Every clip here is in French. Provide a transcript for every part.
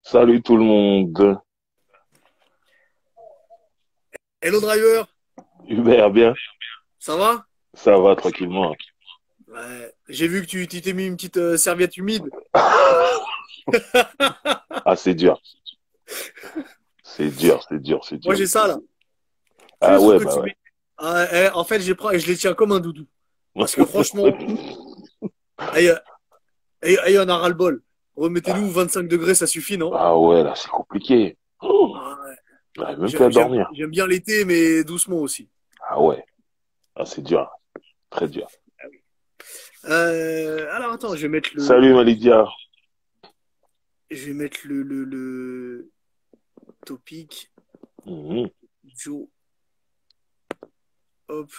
Salut tout le monde. Hello Driver, Hubert, bien? ça va? Ça va tranquillement. Ouais, j'ai vu que tu t'es mis une petite serviette humide. Ah, c'est dur. C'est dur, c'est dur, c'est Moi dur. j'ai ça là. Tu sais Ah le truc ouais, que bah tu ouais. mets. Ah, en fait, je les tiens comme un doudou. Parce que franchement, aïe, aïe, on a ras-le-bol. Remettez-nous 25 degrés, ça suffit, non? Ah ouais, là, c'est compliqué. Oh, Ah, ouais. j'arrive même plus à dormir. J'aime bien l'été, mais doucement aussi. Ah ouais, ah, c'est dur, très dur. Alors attends, Salut Malidia. je vais mettre le topic. Mhm. Joe, hop,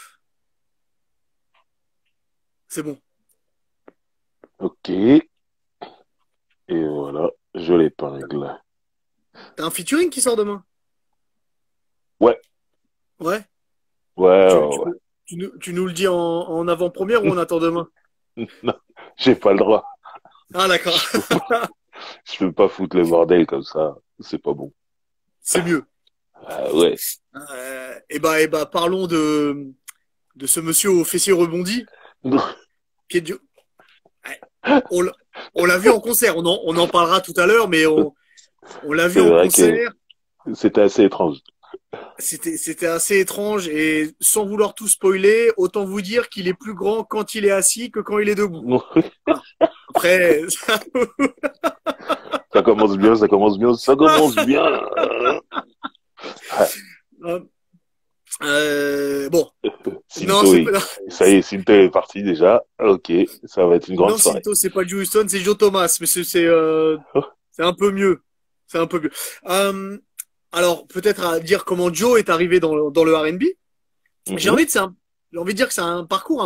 c'est bon. Ok, et voilà, je l'épingle. T'as un featuring qui sort demain? Ouais, Ouais. ouais, Tu, ouais, tu, tu nous le dis en avant-première ou on attend demain? ouais. Non, j'ai pas le droit. Ah, d'accord. Je peux pas, je peux pas foutre le bordel comme ça. C'est pas bon. C'est mieux. Ah ouais. Parlons de ce monsieur au fessier rebondi. Pied Ouais, On l'a on l'a vu en concert. On en parlera tout à l'heure, mais on l'a vu C'est en vrai que concert. c'était assez étrange. C'était assez étrange et sans vouloir tout spoiler, autant vous dire qu'il est plus grand quand il est assis que quand il est debout. Voilà. Après, Ça commence bien, ça commence bien, ça commence bien. Ah, bon, non, Sinto, ça y est, Sinto est parti déjà. Ok, ça va être une grande non, soirée. Sinto, c'est pas Joe Houston, c'est Joe Thomas, mais c'est un peu mieux. C'est un peu mieux. Euh, alors, peut-être à dire comment Joe est arrivé dans le R&B. J'ai Mhm, envie de, c'est un- j'ai envie de dire que c'est un parcours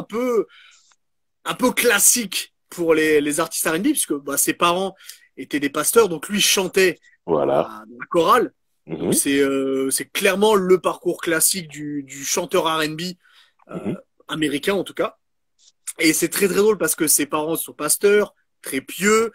un peu classique pour les artistes R&B, puisque bah, ses parents étaient des pasteurs, donc lui chantait voilà. dans la chorale. Donc Mhm, c'est clairement le parcours classique du chanteur R&B mhm, euh, américain en tout cas. Et c'est très très drôle parce que ses parents sont pasteurs, très pieux.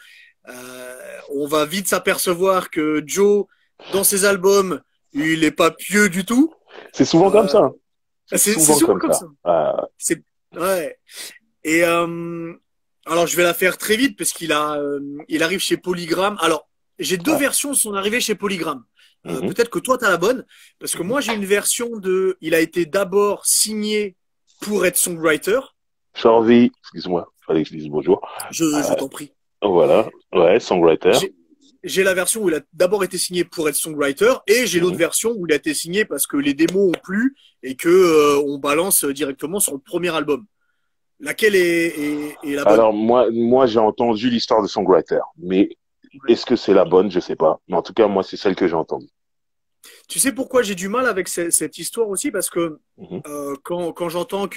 On va vite s'apercevoir que Joe, dans ses albums, il est pas pieux du tout. c'est souvent comme Euh, ça, hein. C'est c'est souvent souvent comme comme ça. ça. Ah, C'est ouais. Et alors je vais la faire très vite parce il arrive chez Polygram. Alors j'ai deux ah, versions de son arrivée chez Polygram. mhm, Peut-être que toi tu as la bonne parce que mhm. moi j'ai une version de. Il a été d'abord signé pour être songwriter. Charlie, excuse-moi, fallait que je dise bonjour. Je Euh, t'en prie. voilà, ouais, songwriter. J'ai j'ai la version où il a d'abord été signé pour être songwriter et j'ai l'autre Mhm. version où il a été signé parce que les démos ont plu et que on balance directement sur le premier album. Laquelle est la bonne? Alors moi j'ai entendu l'histoire de Songwriter, mais Ouais. est-ce que c'est la bonne? Je sais pas. Mais en tout cas, moi c'est celle que j'ai entendue. Tu sais pourquoi j'ai du mal avec cette histoire aussi? Parce que Mhm, quand j'entends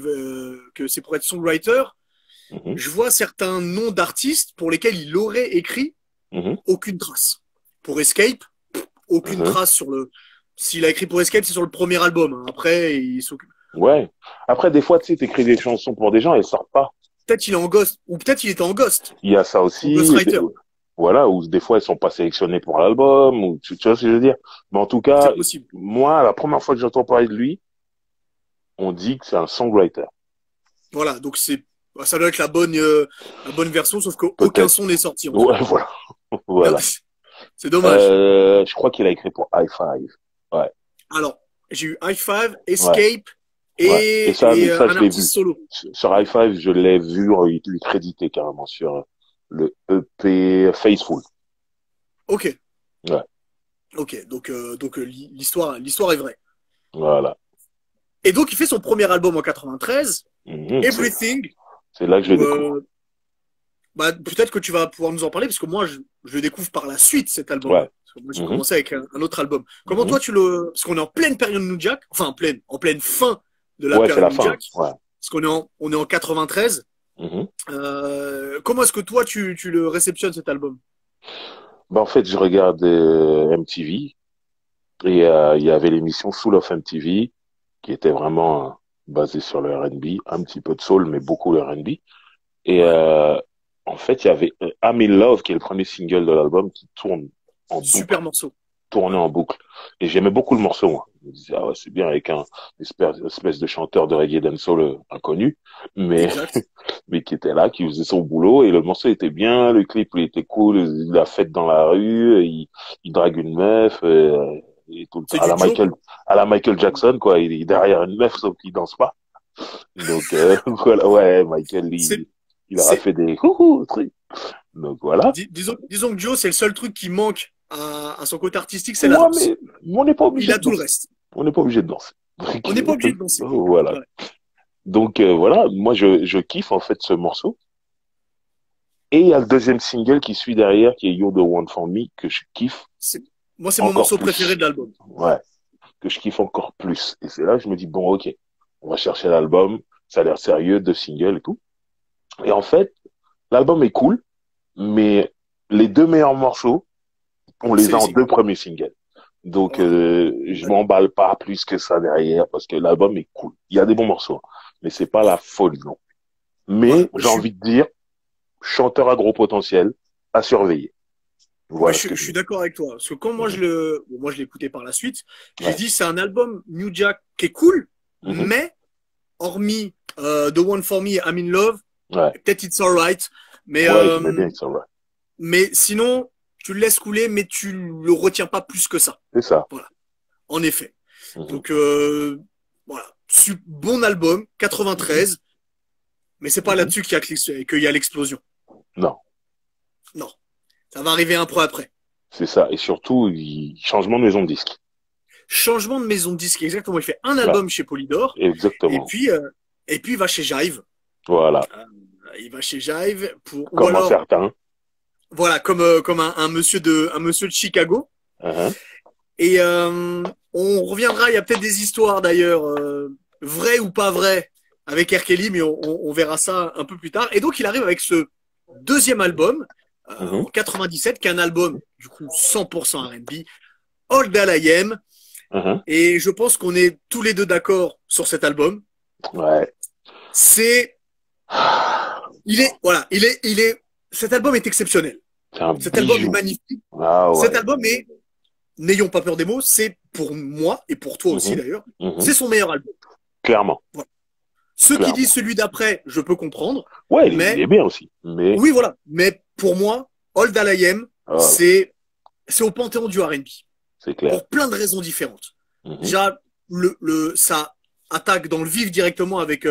que c'est pour être songwriter, mhm, je vois certains noms d'artistes pour lesquels il aurait écrit mhm, aucune trace. Pour Escape, aucune mhm. trace sur le. S'il a écrit pour Escape, c'est sur le premier album, hein. Après, il s'occupe. Ouais. Après, des fois, tu sais, t'écris des chansons pour des gens, elles sortent pas. Peut-être il est en Ghost, ou peut-être il était en Ghost, Il y a ça en aussi. Ghostwriter. Voilà, ou des fois, elles sont pas sélectionnées pour l'album, ou tu vois ce que je veux dire. Mais en tout C'est cas, possible. moi, la première fois que j'entends parler de lui, on dit que c'est un songwriter. Voilà, donc ça doit être la bonne version, sauf qu'aucun Peut-être. son n'est sorti en tout Ouais, cas. voilà. Voilà. C'est dommage. Je crois qu'il a écrit pour High Five. Ouais, Alors, j'ai eu High Five, ouais, Escape ouais. Et ça, mais et ça, un je l'ai vu. artiste solo. Sur High Five, je l'ai vu, il est crédité carrément sur le EP Faithful. Ok, Ouais, ok. Donc l'histoire est vraie. voilà. Et donc il fait son premier album en 93, Mhm, Everything, c'est là que je le où découvre. bah, peut-être que tu vas pouvoir nous en parler parce que moi je le découvre par la suite cet album-là. Ouais. Parce que moi j'ai Mhm, commencé avec un autre album. Comment mhm. toi tu le, parce qu'on est en pleine période New Jack, enfin en pleine fin de la Ouais, c'est période la New Jack, fin. Ouais. parce on est en 93. Mhm. Comment est-ce que toi tu le réceptionnes cet album? Bah, en fait, je regarde MTV et il y avait l'émission Soul of MTV qui était vraiment basée sur le R&B, un petit peu de soul, mais beaucoup le R&B. Et Ouais. en fait, il y avait I'm in Love qui est le premier single de l'album qui tourne en boucle, Super morceau. tourné en boucle. Et j'aimais beaucoup le morceau, moi. Je me disais, ah ouais, c'est bien avec un espèce de chanteur de reggae dancehall inconnu, mais, Exact. mais qui était là, qui faisait son boulot, et le morceau était bien, le clip, il était cool, la fête dans la rue, il drague une meuf, et tout le temps, C'est du Joe, quoi. à la Michael Jackson, quoi, il est derrière une meuf, sauf qu'il danse pas. Donc, voilà, ouais, Michael, C'est, il aura c'est, fait des coucou, trucs. Donc voilà. disons que Joe, c'est le seul truc qui manque à son côté artistique, c'est la Ouais, danse. mais on n'est pas Il obligé a de tout le danser. reste. On n'est pas obligé de danser. On n'est pas obligé de danser. Voilà. Ouais. Donc voilà, moi je kiffe en fait ce morceau. Et il y a le deuxième single qui suit derrière, qui est You're the One for Me, que je kiffe C'est- Moi, c'est mon encore morceau préféré plus. de l'album. Ouais, que je kiffe encore plus. Et c'est là que je me dis, bon, ok, on va chercher l'album, ça a l'air sérieux, deux singles et tout. Et en fait, l'album est cool, mais les deux meilleurs morceaux, on les C'est a les en deux singles. premiers singles. Donc, Voilà. je m'emballe pas plus que ça derrière, parce que l'album est cool. Il y a des bons morceaux, mais c'est pas la Voilà. folie, non. Voilà. Mais j'ai envie de dire, chanteur à gros potentiel, à surveiller. Voilà ce que Je je suis dis. d'accord avec toi. Parce que quand Mhm. moi, je l'ai écouté par la suite, j'ai Ouais. dit, c'est un album New Jack qui est cool, Mhm. mais hormis The One for Me, I'm in Love, Ouais. peut-être It's Alright, mais, Ouais, j'aimais bien ça, ouais. mais sinon, tu le laisses couler, mais tu le retiens pas plus que ça. C'est ça. Voilà. En effet. Mhm. Donc, voilà. Bon album, Mhm. 93, mais c'est pas Mhm. là-dessus qu'il y a l'explosion. Non, Non. Ça va arriver un peu après. c'est ça. Et surtout, changement de maison de disque. Changement de maison de disque, exactement. Il fait un Ouais, album chez Polydor, et exactement. puis, euh, et puis il va chez Jive. Voilà. Euh, il va chez Jive ou Comme un alors, certain. voilà, comme un monsieur de Chicago. Mhm. Et on reviendra, il y a peut-être des histoires d'ailleurs, vraies ou pas vraies, avec R. Kelly, mais on verra ça un peu plus tard. Et donc il arrive avec ce deuxième album, Mhm. en 97, qui est un album, du coup, 100% R&B, All That I Am. Mhm. Et je pense qu'on est tous les deux d'accord sur cet album. Ouais. C'est, voilà, cet album est exceptionnel. C'est un Cet album est bijou. magnifique. Ah Cet ouais. album est, n'ayons pas peur des mots, c'est pour moi et pour toi aussi Mhm. d'ailleurs, Mhm. c'est son meilleur album. Clairement. Voilà. Ceux qui disent Clairement. celui d'après, je peux comprendre, Ouais, il mais est bien aussi. Mais, oui, voilà. Mais pour moi, All That I Am, voilà, c'est au panthéon du R&B c'est clair. pour plein de raisons différentes. Mhm. Déjà, ça attaque dans le vif directement avec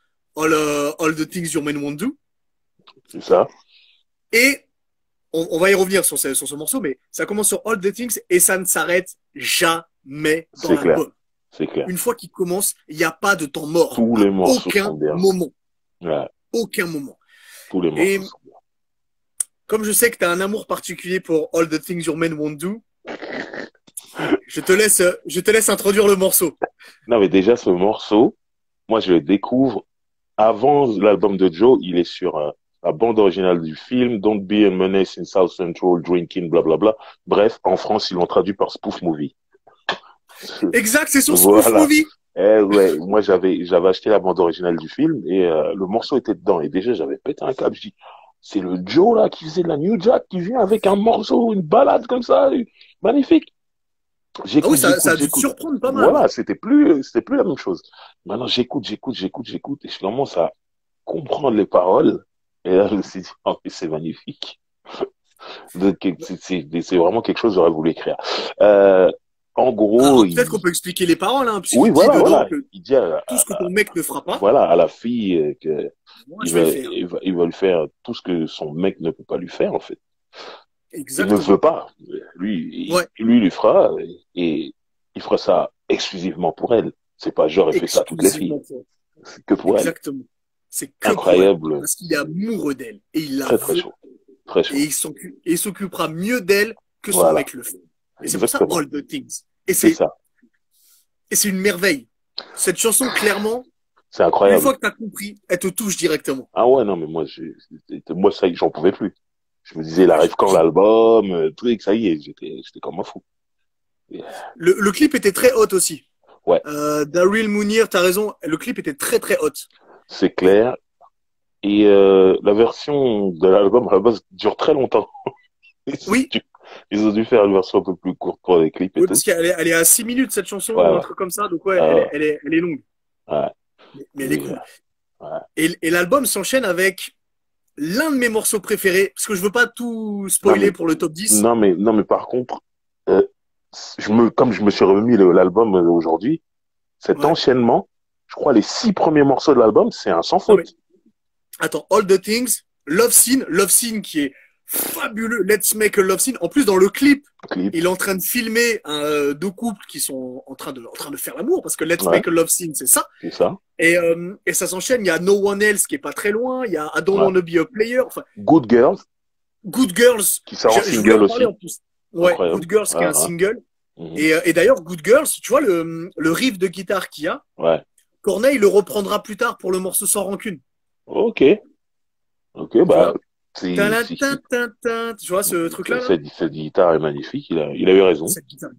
All the Things Your Men Won't Do. C'est ça. Et on va y revenir sur ce morceau, mais ça commence sur All the Things et ça ne s'arrête jamais dans C'est clair. l'album. C'est clair. Une fois qu'il commence, il n'y a pas de temps mort. Tous les À morceaux sont aucun bien. moment. Ouais. Aucun moment. Tous les Et morceaux sont bien. comme je sais que tu as un amour particulier pour All the Things Your Men Won't Do, je te laisse introduire le morceau. Non, mais déjà, ce morceau, moi, je le découvre avant l'album de Joe. Il est sur la bande originale du film, Don't Be a Menace in South Central, Drinking, blablabla. Bref, en France, ils l'ont traduit par Spoof Movie. Exact, c'est sur Spoof Voilà. Movie. Ouais, moi, j'avais acheté la bande originale du film et le morceau était dedans. Et déjà, j'avais pété un câble. Je dis, c'est le Joe, là, qui faisait de la New Jack, qui vient avec un morceau, une balade comme ça. Magnifique. Ah oui, J'écoute, ça j'écoute, a dû te j'écoute. surprendre pas mal, Voilà, ouais. c'était plus la même chose. Maintenant, j'écoute, et je commence à comprendre les paroles. Et là, je me suis dit, oh, mais c'est magnifique. C'est vraiment quelque chose que j'aurais voulu écrire. Euh, en gros, Alors peut-être qu'on peut expliquer les paroles, hein, oui, puisqu'il dit voilà, dedans voilà. que Il dit tout ce que ton mec ne fera pas, voilà, à la fille que moi je vais le faire. ils veulent faire tout ce que son mec ne peut pas lui faire, en fait. Il ne Exactement. veut pas. Ouais, Lui, il lui fera, et il fera ça exclusivement pour elle. C'est pas genre, il fait ça à toutes les filles. exclusivement pour elle. C'est que pour elle. Exactement. C'est que pour elle. Incroyable. Parce qu'il est amoureux d'elle. Et il la Très, très veut. chaud. Très Et chaud. il s'occupera mieux d'elle que son Voilà. mec le fait. Et c'est pour ça Exactement. All the Things. Et C'est c'est, ça. et c'est une merveille. Cette chanson, clairement, C'est une incroyable. fois que tu as compris, elle te touche directement. Ah ouais, non, mais moi, ça y est, j'en pouvais plus. Je me disais, il Ouais, arrive quand j'imagine. l'album, truc, ça y est, j'étais comme un fou. Et, Le clip était très hot aussi. ouais, Daryl Mounir, t'as raison, le clip était très très hot. c'est clair. Et la version de l'album à la base dure très longtemps. Oui, Ils ont dû faire une version un peu plus courte pour les clips et Oui, tout. parce qu'elle est à 6 minutes, cette chanson, Ouais, ou un ouais. truc comme ça. Donc, ouais, Ah, elle est longue. ouais. Mais elle est Mais, cool. ouais. Et l'album s'enchaîne avec l'un de mes morceaux préférés, parce que je veux pas tout Non, spoiler mais, pour le top 10. non, mais par contre, euh, comme je me suis remis l'album aujourd'hui, cet Ouais. enchaînement, je crois les 6 premiers morceaux de l'album, c'est un sans Non, mais faute. attends, All the Things, Love Scene qui est fabuleux, Let's Make a Love Scene. En plus, dans le clip, Clip. il est en train de filmer deux couples qui sont en train de faire l'amour, parce que Let's Ouais, Make a Love Scene, c'est ça. c'est ça. Et ça s'enchaîne. Il y a No One Else qui est pas très loin. Il y a I Don't Ouais. Wanna Be a Player. Enfin, Good Girls, Good Girls. qui sort en Je voulais single en parler en aussi. plus. Ouais, Incroyable. Good Girls qui est Ouais, un ouais. single. Mhm. Et d'ailleurs, Good Girls, tu vois le riff de guitare qu'il y a, Ouais. Corneille le reprendra plus tard pour le morceau Sans Rancune. Ok. Ok, Tu bah, vois? si, si, si. Tu vois ce truc-là, là? Cette guitare est magnifique. Il a eu raison. Cette guitare,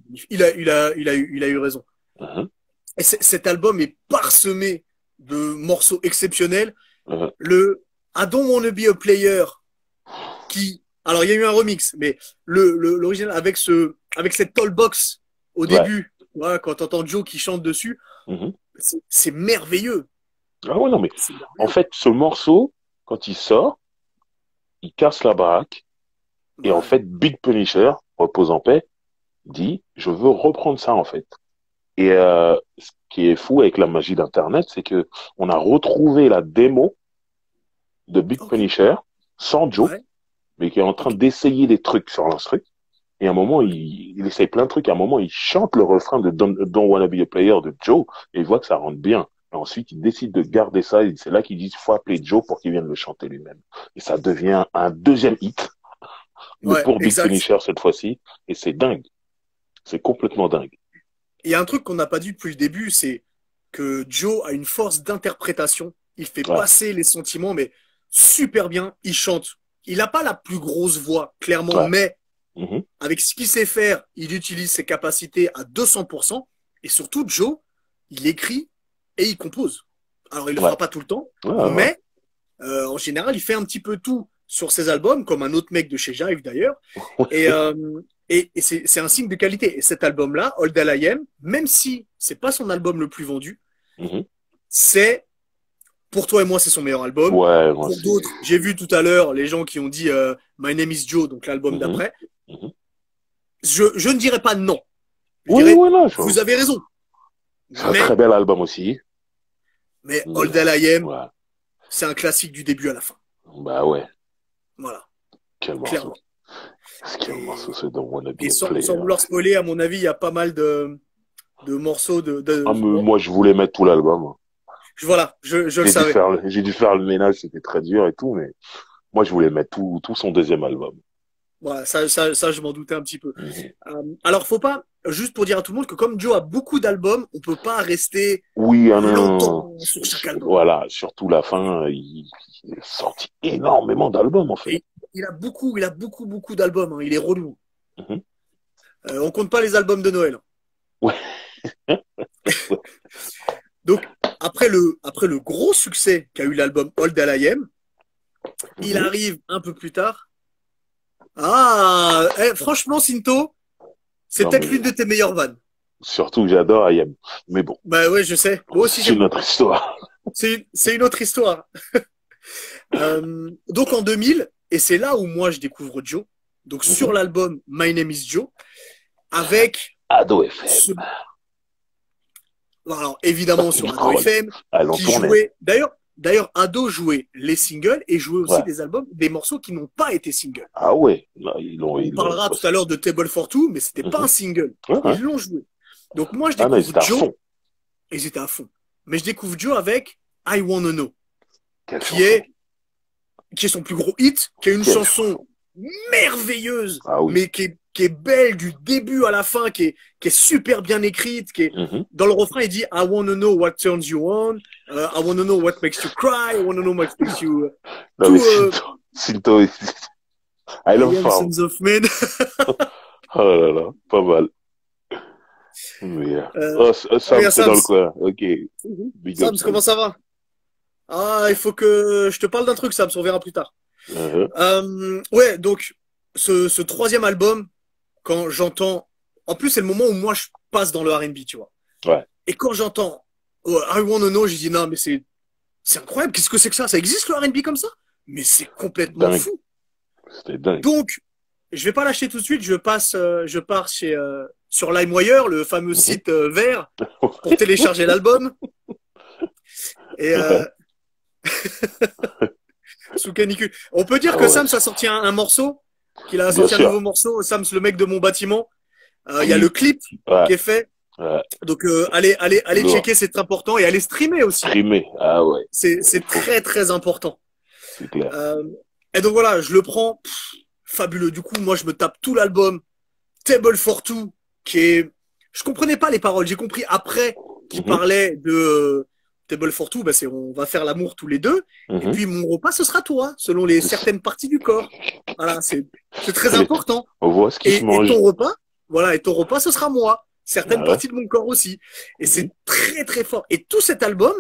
il a eu raison. Mhm. Et cet album est parsemé de morceaux exceptionnels. Mhm. Le I Don't Wanna Be a Player, qui, alors il y a eu un remix, mais l'original avec cette tall box au Ouais. début, voilà, quand t'entends Joe qui chante dessus, Mhm. c'est merveilleux. Ah ouais, non, mais C'est en merveilleux. fait, ce morceau, quand il sort, il casse la baraque. Et en Ouais. fait, Big Punisher, repose en paix, dit, je veux reprendre ça, en fait. Et ce qui est fou avec la magie d'Internet, c'est que on a retrouvé la démo de Big Ok. Punisher sans Joe, Ouais. mais qui est en train Ok. d'essayer des trucs sur l'instru. Et à un moment, il essaye plein de trucs. À un moment, il chante le refrain de Don't Wanna Be a Player de Joe, et il voit que ça rentre bien. Et ensuite, il décide de garder ça, et c'est là qu'il dit, faut appeler Joe pour qu'il vienne le chanter lui-même. Et ça devient un deuxième hit, mais Ouais, pour Big exact. Punisher cette fois-ci, et c'est dingue. C'est complètement dingue. Il y a un truc qu'on n'a pas dit depuis le début, c'est que Joe a une force d'interprétation. Il fait Ouais, passer les sentiments, mais super bien. Il chante. Il n'a pas la plus grosse voix, clairement, ouais. mais Mhm. avec ce qu'il sait faire, il utilise ses capacités à 200%. Et surtout, Joe, il écrit et il compose. Alors, il le Ouais, fera pas tout le temps, ouais, ouais. mais en général, il fait un petit peu tout sur ses albums, comme un autre mec de chez Jive d'ailleurs. Et, c'est un signe de qualité. Et cet album-là, All That I Am, même si c'est pas son album le plus vendu, Mhm. c'est, pour toi et moi, c'est son meilleur album. Ouais, moi, Pour c'est... d'autres, j'ai vu tout à l'heure les gens qui ont dit My Name is Joe, donc l'album Mhm. d'après. Mhm. Je ne dirais pas non. Je Oui, dirais, oui, non, vous avez raison. c'est un très Mais, bel album aussi. mais All Mais, That I Am, ouais. c'est un classique du début à la fin. Bah ouais, Voilà, quel morceau. clairement. Quel morceau, Et, c'est Don't Wanna Be et a sans Player. vouloir spoiler, à mon avis, il y a pas mal de morceaux Ah, mais moi, je voulais mettre tout l'album. voilà, je le savais. J'ai dû faire le ménage, c'était très dur et tout, mais moi, je voulais mettre tout son deuxième album. Voilà, ça, je m'en doutais un petit peu. Mhm. Alors, faut pas, juste pour dire à tout le monde que comme Joe a beaucoup d'albums, on peut pas rester Oui, ah non, non, longtemps sur chaque album. voilà, surtout la fin, il a sorti énormément d'albums, en fait. Et il a beaucoup d'albums. Hein. Il est relou. Mhm. On compte pas les albums de Noël. Ouais. Donc, après le gros succès qu'a eu l'album All That I Am, il Mhm. arrive un peu plus tard. Ah, franchement, Sinto, c'est Non, peut-être mais l'une de tes meilleures vannes. surtout que j'adore IM. Mais bon, Bah ouais, je sais. Moi aussi, c'est j'aime une autre beaucoup. histoire. C'est une autre histoire. Donc en 2000, et c'est là où moi je découvre Joe, donc Mhm. sur l'album My Name is Joe, avec Ado FM. ce, alors évidemment sur Ado Oh, FM, elles en qui tournaient. jouait, d'ailleurs Ado jouait les singles et jouait aussi Ouais. des albums, des morceaux qui n'ont pas été singles. Ah ouais. Non, On ils l'ont parlera tout à exploité. l'heure de Table for Two, mais c'était pas un Mhm. single. Ouais, ouais. Ils l'ont joué. Donc moi je Ah non, ils découvre étaient à Joe fond. et j'étais à fond. Mais je découvre Joe avec I Wanna Know, Quelle qui chanson. est qui est son plus gros hit, qui est une Quelle chanson chanson. merveilleuse, Ah oui. mais qui est belle du début à la fin, qui est super bien écrite, qui est, Mhm. dans le refrain, il dit I wanna know what turns you on, I wanna know what makes you cry, I wanna know what makes you Non, mais tout, Sinto, I I love am Farm. sons of men. Oh là là, pas mal. Mais, Euh, oh, Sam, regarde c'est dans Sams, le coin. Ok. Big up, Sams, Sam. comment ça va? Ah, il faut que je te parle d'un truc, Sams, on verra plus tard. Mhm. Ouais, donc ce troisième album, quand j'entends, en plus c'est le moment où moi je passe dans le R&B, tu vois. Ouais, Et quand j'entends oh, I Wanna Know, j'ai dit non mais c'est incroyable, qu'est-ce que c'est que ça? Ça existe le R&B comme ça? Mais c'est complètement dingue. fou. C'était dingue. Donc je vais pas lâcher tout de suite, je pars chez sur LimeWire, le fameux Mhm. site vert pour télécharger l'album. Et Ouais. sous canicule. On peut dire Ah que ouais, Sams a sorti un morceau, qu'il a bien sorti un nouveau sûr. morceau. Sams, le mec de mon bâtiment. Il y a le Oui, clip ouais, qui est fait. ouais. Donc allez Lourd. checker, c'est important. Et allez streamer aussi. Streamer. Ah ouais, il C'est faut. très très important. C'est clair. Euh, et donc voilà, je le prends. Fabuleux. Du coup, moi, je me tape tout l'album. Table for Two, qui est. Je comprenais pas les paroles. J'ai compris après qu'il Mhm, parlait de Table for Two, bah c'est on va faire l'amour tous les deux. Et mhm. puis mon repas, ce sera toi, selon les certaines parties du corps. Voilà, c'est très important. On voit ce qui se Et ton mange. repas, voilà, et ton repas, ce sera moi. Certaines Ah ouais. parties de mon corps aussi. Et Mhm. c'est très très fort. Et tout cet album,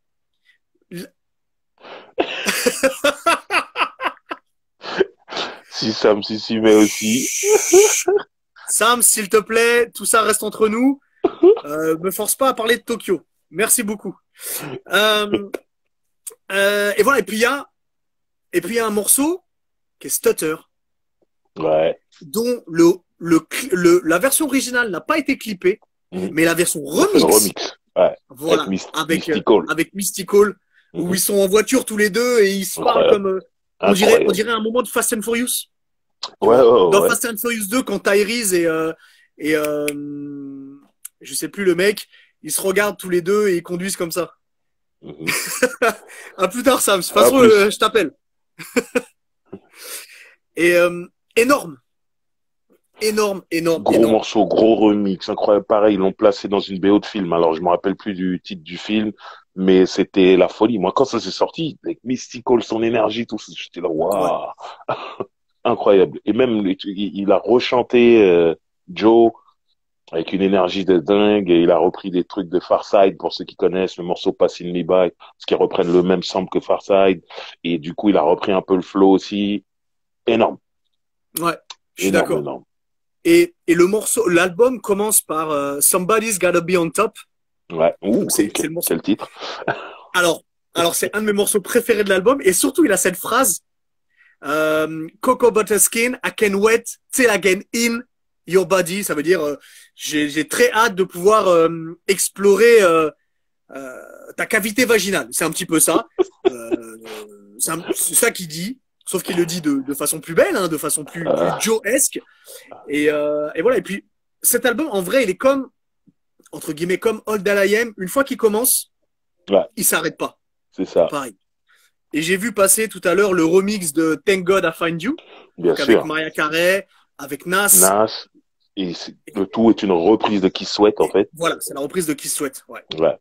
Si Sam s'y met aussi. Sam, s'il te plaît, tout ça reste entre nous. Me force pas à parler de Tokyo. Merci beaucoup. Euh, et voilà. Et puis il y a un morceau qui est Stutter, Ouais. dont la version originale n'a pas été clippée, Mhm. mais la version On a fait le remix, remix. Ouais. Avec voilà, Mystical. avec Mystical, où Mhm. ils sont en voiture tous les deux et ils se parlent Incroyable. comme, on Incroyable. dirait un moment de Fast and Furious, tu Ouais, vois. ouais, Dans ouais. Fast and Furious 2, quand Tyrese et je sais plus le mec, ils se regardent tous les deux et ils conduisent comme ça. Mhm. À plus tard, Sam. De toute À façon, plus. je t'appelle. Et énorme, énorme, énorme, Gros énorme. morceau, gros remix, incroyable. Pareil, ils l'ont placé dans une BO de film. Alors, je me rappelle plus du titre du film, mais c'était la folie. Moi, quand ça s'est sorti, avec Mystical, son énergie, tout ça, j'étais là, Ouais. waouh, incroyable. Et même, il a rechanté Joe avec une énergie de dingue et il a repris des trucs de Farside pour ceux qui connaissent le morceau Passing Me By, parce qu'ils reprennent le même sample que Farside. Et du coup, il a repris un peu le flow aussi. Énorme, Ouais, je suis énorme, d'accord. énorme. Et le morceau, l'album commence par Somebody's Gotta Be on Top. Ouais. Ouh, Donc c'est le quel morceau. titre. Alors, alors c'est un de mes morceaux préférés de l'album. Et surtout, il a cette phrase Cocoa Butter Skin, I can wait till I get in your body. Ça veut dire j'ai très hâte de pouvoir explorer ta cavité vaginale. C'est un petit peu ça. C'est ça qu'il dit. Sauf qu'il le dit de façon plus belle, hein, de façon plus Euh, Joe-esque. Et voilà. Et puis, cet album, en vrai, il est comme, entre guillemets, comme All That I Am. Une fois qu'il commence, ouais, il s'arrête pas. c'est ça. Pareil. Et j'ai vu passer tout à l'heure le remix de Thank God I Find You. Bien Donc, avec sûr. Mariah Carey, avec Nas. Nas, le tout est une reprise de Qui souhaite, en Et fait. voilà, c'est la reprise de Kiss Sweat. Ouais. Ouais.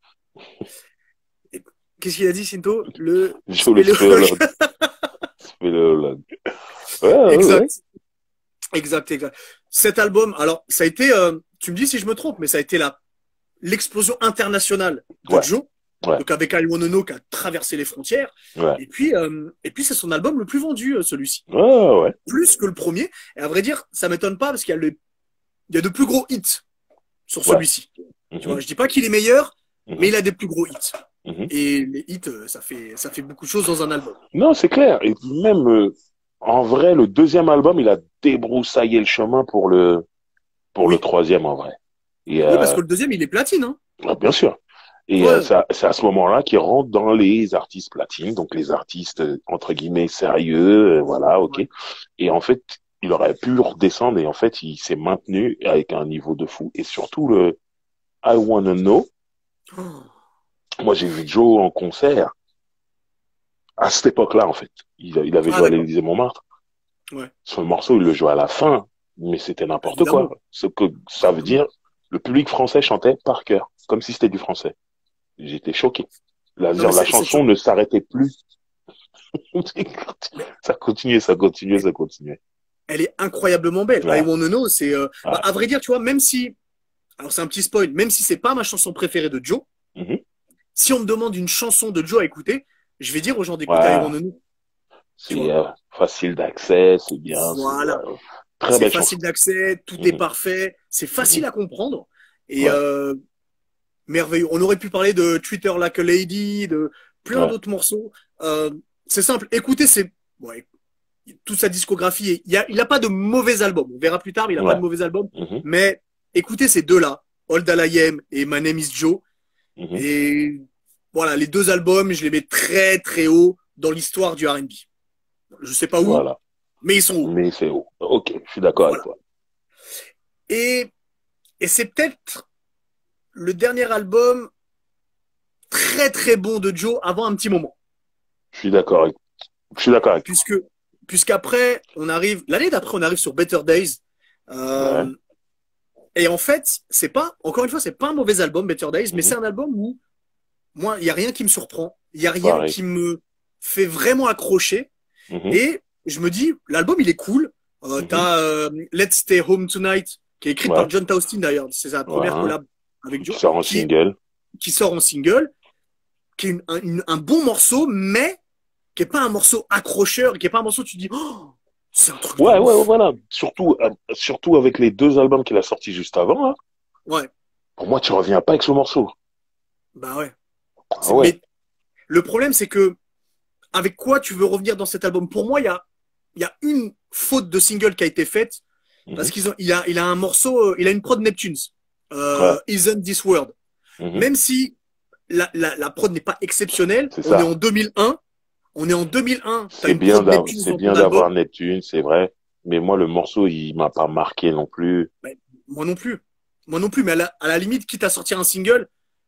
Et qu'est-ce qu'il a dit, Sinto? Le Je le spéléologue. spéléologue. Spéléologue. Ouais, ouais, ouais. Exact. Exact, exact. Cet album, alors, ça a été, tu me dis si je me trompe, mais ça a été l'explosion internationale de Ouais, Joe. ouais, Donc avec I Wanna Know qui a traversé les frontières. ouais. Et puis c'est son album le plus vendu, celui-ci. Ouais, ouais, ouais. Plus que le premier. Et à vrai dire, ça m'étonne pas parce il y a de plus gros hits sur Ouais. celui-ci. Tu Mhm, vois, je dis pas qu'il est meilleur, mais mhm, il a des plus gros hits. mhm. Et les hits, ça fait beaucoup de choses dans un album. Non, c'est clair. Et même, en vrai, le deuxième album, il a débroussaillé le chemin pour le Oui. troisième, en vrai. Et, Oui, parce que le deuxième, il est platine, hein. ouais, bien sûr. Et Ouais. c'est à ce moment-là qu'il rentre dans les artistes platines, donc les artistes entre guillemets sérieux, voilà, ok. Ouais. Et en fait, il aurait pu redescendre et en fait, il s'est maintenu avec un niveau de fou. Et surtout le I Wanna Know. Oh. Moi, j'ai vu Joe en concert à cette époque-là, en fait. Il avait Ah, joué à d'accord. l'Élysée-Montmartre. Ouais. Son morceau, il le jouait à la fin, mais c'était n'importe quoi. Évidemment. Ce que ça veut Évidemment. dire, le public français chantait par cœur, comme si c'était du français. J'étais choqué. Non, mais La chanson ne s'arrêtait plus. mais Ça continuait, ça continuait, ça continuait. elle est incroyablement belle. I Ouais, Wanna Know, ouais. à vrai dire, tu vois, même si, alors c'est un petit spoil, même si c'est pas ma chanson préférée de Joe, Mhm. si on me demande une chanson de Joe à écouter, je vais dire aux gens d'écouter I Ouais, Wanna Know, tu c'est vois. facile d'accès, c'est bien, c'est Voilà. ouais. Très c'est belle chanson. facile d'accès, tout est Mhm, parfait, c'est facile mhm. à comprendre. Et Ouais, merveilleux. On aurait pu parler de Twitter Like a Lady, de plein ouais, d'autres morceaux. C'est simple. Écoutez, ouais, toute sa discographie. Il a pas de mauvais albums. On verra plus tard, mais il n'a pas de ouais. mauvais albums. Mhm, Mais écoutez ces deux-là, All That I Am et My Name is Joe. mhm. Et voilà, les deux albums, je les mets très très haut dans l'histoire du R&B. Je sais pas où, Voilà. mais ils sont hauts. Mais c'est haut. Ok, je suis d'accord avec Voilà. toi. Et, et c'est peut-être le dernier album très très bon de Joe avant un petit moment. Je suis d'accord avec, je suis d'accord avec toi. Puisque, puisqu'après, l'année d'après, on arrive sur Better Days. Ouais. Euh, et en fait, encore une fois, c'est pas un mauvais album, Better Days, mais Mhm. c'est un album où, moi, il y a rien qui me surprend. Il y a rien Pareil. qui me fait vraiment accrocher. Mhm, Et je me dis, l'album, il est cool. mhm. T'as Let's Stay Home Tonight, qui est écrite Ouais, par John Taustin d'ailleurs. C'est sa première ouais. collab avec Qui Joe, sort en single. qui sort en single, qui est un bon morceau, mais qui est pas un morceau accrocheur, qui est pas un morceau où tu dis, oh, c'est un truc de Ouais, ouais, ouais, ouf. voilà. Surtout avec les deux albums qu'il a sortis juste avant, hein. Ouais, Pour moi, tu reviens pas avec ce morceau. bah ouais. Ah ouais. Mais le problème, c'est que avec quoi tu veux revenir dans cet album? Pour moi, il y a une faute de single qui a été faite parce Mhm. il a un morceau, il a une prod Neptunes, Ouais. Isn't This World. Mhm. Même si la prod n'est pas exceptionnelle, C'est on est ça. en 2001. On est en 2001. T'as une prod Neptunes C'est dans ton bien d'avoir album. Neptune, c'est vrai. Mais moi, le morceau, il m'a pas marqué non plus Ben, moi non plus. Moi non plus. Mais à la limite, quitte à sortir un single,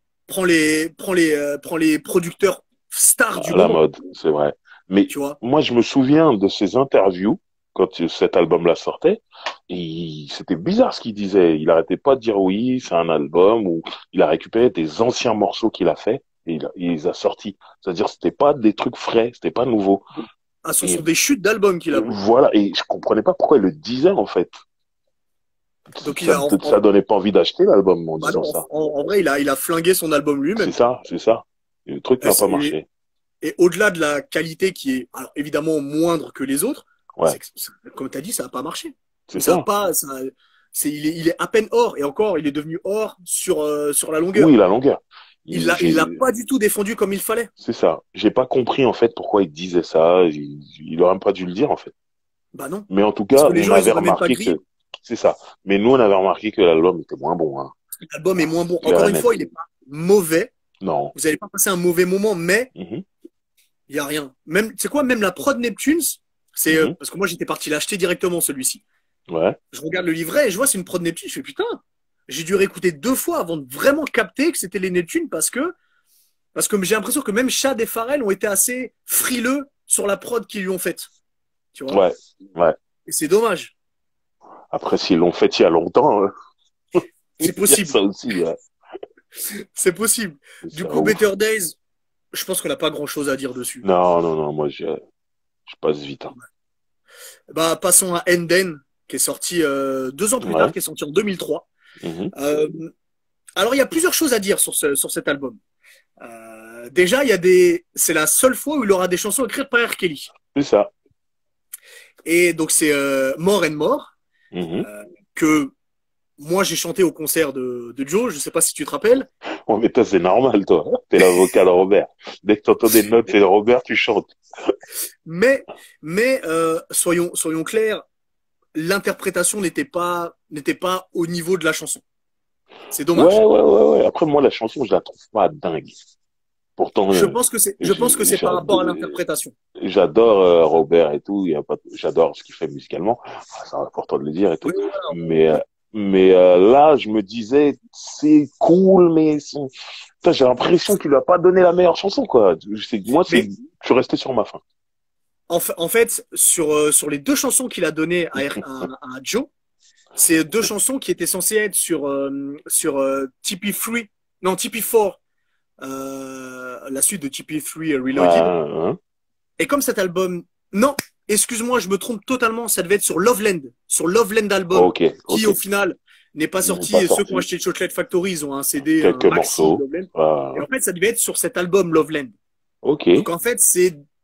prends les producteurs stars du à la moment. mode, c'est vrai. Mais Tu vois. moi, je me souviens de ses interviews quand cet album-là sortait. Et c'était bizarre ce qu'il disait. Il arrêtait pas de dire oui, c'est un album où il a récupéré des anciens morceaux qu'il a fait et il les a sortis. C'est-à-dire, c'était pas des trucs frais, c'était pas nouveau. Ah, ce Et sont des chutes d'albums qu'il a pris. voilà. Et je comprenais pas pourquoi il le disait, en fait. Donc il Ça, a, ça donnait pas envie d'acheter l'album en bah non, disant ça. en vrai, il a flingué son album C'est lui-même. ça, c'est ça. Et le truc Et, n'a pas c'est- marché. et au-delà de la qualité qui est alors, évidemment moindre que les autres, Ouais, comme tu as dit, ça n'a pas marché. c'est Mais ça a ça. pas, il est à peine or. Et encore, il est devenu or sur la longueur. Oui, la longueur. Il l'a pas du tout défendu comme il fallait. C'est ça. J'ai pas compris en fait pourquoi il disait ça. Il aurait même pas dû le dire en fait. Bah non. Mais en tout Parce cas, que les on gens, ils avait auraient même pas remarqué grillé. que c'est ça. Mais nous, on avait remarqué que l'album était moins bon, hein. L'album est moins bon. Clair Encore et une net. fois, il n'est pas mauvais. Non. Vous n'allez pas passer un mauvais moment, mais Mhm, il n'y a rien. Même, c'est quoi, même la prod Neptunes, mhm. parce que moi, j'étais parti l'acheter directement, celui-ci. Ouais. Je regarde le livret et je vois c'est une prod Neptune. Je fais putain, j'ai dû réécouter 2 fois avant de vraiment capter que c'était les Neptunes parce que j'ai l'impression que même Chad et Pharrell ont été assez frileux sur la prod qu'ils lui ont faite. Tu vois? Ouais. Ouais. Et c'est dommage. Après, s'ils l'ont fait il y a longtemps, C'est il y a possible. ça aussi, ouais. C'est possible. C'est Du ça, coup, ouf. Better Days, je pense qu'on n'a pas grand chose à dire dessus. Non, non, non, moi, je passe vite, hein. Bah, passons à Enden, qui est sorti 2 ans plus tard, Ouais. qui est sorti en 2003. Mhm. Euh, alors, il y a plusieurs choses à dire sur cet album. Déjà, c'est la seule fois où il aura des chansons écrites par R. Kelly. C'est ça. Et donc, c'est More and More, Mhm. que moi, j'ai chanté au concert de Joe. Je sais pas si tu te rappelles. Ouais, mais toi, c'est normal, toi. T'es l'avocat de Robert. Dès que t'entends des notes, c'est Robert, tu chantes. Mais soyons clairs, l'interprétation n'était pas au niveau de la chanson. C'est Ouais, dommage. ouais, ouais, ouais. Après, moi, la chanson, je la trouve pas dingue. Pourtant, Je pense que c'est par rapport à l'interprétation. j'adore Robert et tout. Il y a pas, j'adore ce qu'il fait musicalement. Ah, c'est important de le dire et tout. Oui, voilà, Mais, là, je me disais, c'est cool, mais putain, j'ai l'impression qu'il lui a pas donné la meilleure chanson, quoi. Moi, mais je suis resté sur ma faim. en fait, sur les 2 chansons qu'il a données à Joe, c'est 2 chansons qui étaient censées être sur TP3, non, TP4, la suite de TP3 Reloaded. Hein. Et comme cet album, non, excuse-moi, je me trompe totalement, ça devait être sur Loveland album, Ok, qui ok. au final n'est pas Ils n'ont sorti. pas Et ceux qui ont sorti acheté Chocolate Factory, ils ont un CD, un quelques maxi morceaux. Loveland. Et Ah, en fait, ça devait être sur cet album Loveland. ok. Donc en fait, c'est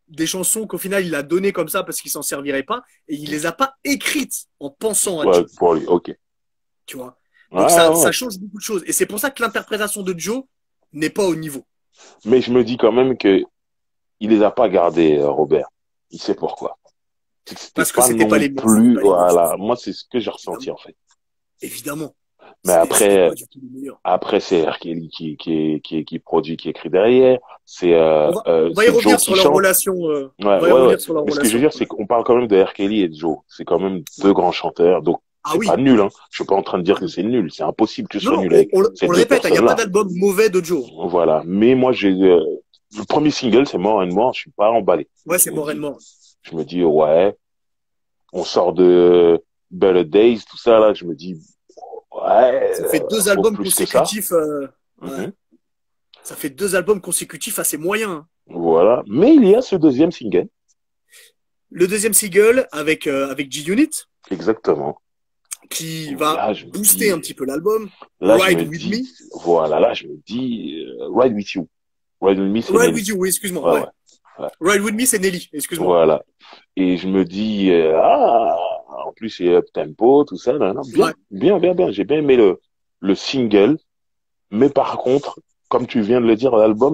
des chansons qu'au final il a données comme ça parce qu'il s'en servirait pas et il les a pas écrites en pensant à Ouais, Joe, pour lui, ok. tu vois. Donc Ouais, ça ouais. change beaucoup de choses et c'est pour ça que l'interprétation de Joe n'est pas au niveau. Mais je me dis quand même que il les a pas gardés, Robert. Il sait pourquoi. C'est que c'était Parce que pas c'était pas non les meilleurs, c'était plus, pas les meilleures voilà. chansons, Moi, c'est ce que j'ai ressenti, évidemment. en fait. Évidemment. Mais C'était pas après, du tout les meilleurs. après, c'est R. Kelly qui produit, qui écrit derrière. On va y C'est Joe revenir qui sur leur chante. relation. On Ouais, va y ouais, ouais. revenir sur leur Mais ce que je veux relation. dire, Ouais. c'est qu'on parle quand même de R. Kelly et de Joe. C'est quand même Ouais. deux grands chanteurs. Donc, Ah c'est pas oui. nul, hein. Je suis pas en train de dire Ah que non. c'est nul. C'est impossible que ce Non, soit non, nul avec ces on le deux répète, il n'y a pas personnes-là. d'album mauvais de Joe. Voilà. Mais moi, le premier single, c'est More and More. Je suis pas emballé. Ouais, c'est More and More. Je me dis, ouais, on sort de Better Days, tout ça, là. Je me dis, ouais, Ça fait deux faut albums plus que ça. consécutifs. Ouais. Mhm. Ça fait deux albums consécutifs assez moyens, hein. Voilà. Mais il y a ce deuxième single. Le deuxième single avec G-Unit, Exactement. qui Où va là, je me booster un dis, petit peu l'album. là, je Ride me With Me. dis, voilà, là, je me dis, Ride With You. Ride With Me, c'est Ride With Nelly. You, oui, excuse-moi. Ouais, Ouais. ouais, ouais. Ride With Me, c'est Nelly, excuse-moi. Voilà. Et je me dis, en plus, c'est up tempo, tout ça, non, non, bien, Ouais. bien, bien, bien. J'ai bien aimé le single. Mais par contre, comme tu viens de le dire, l'album,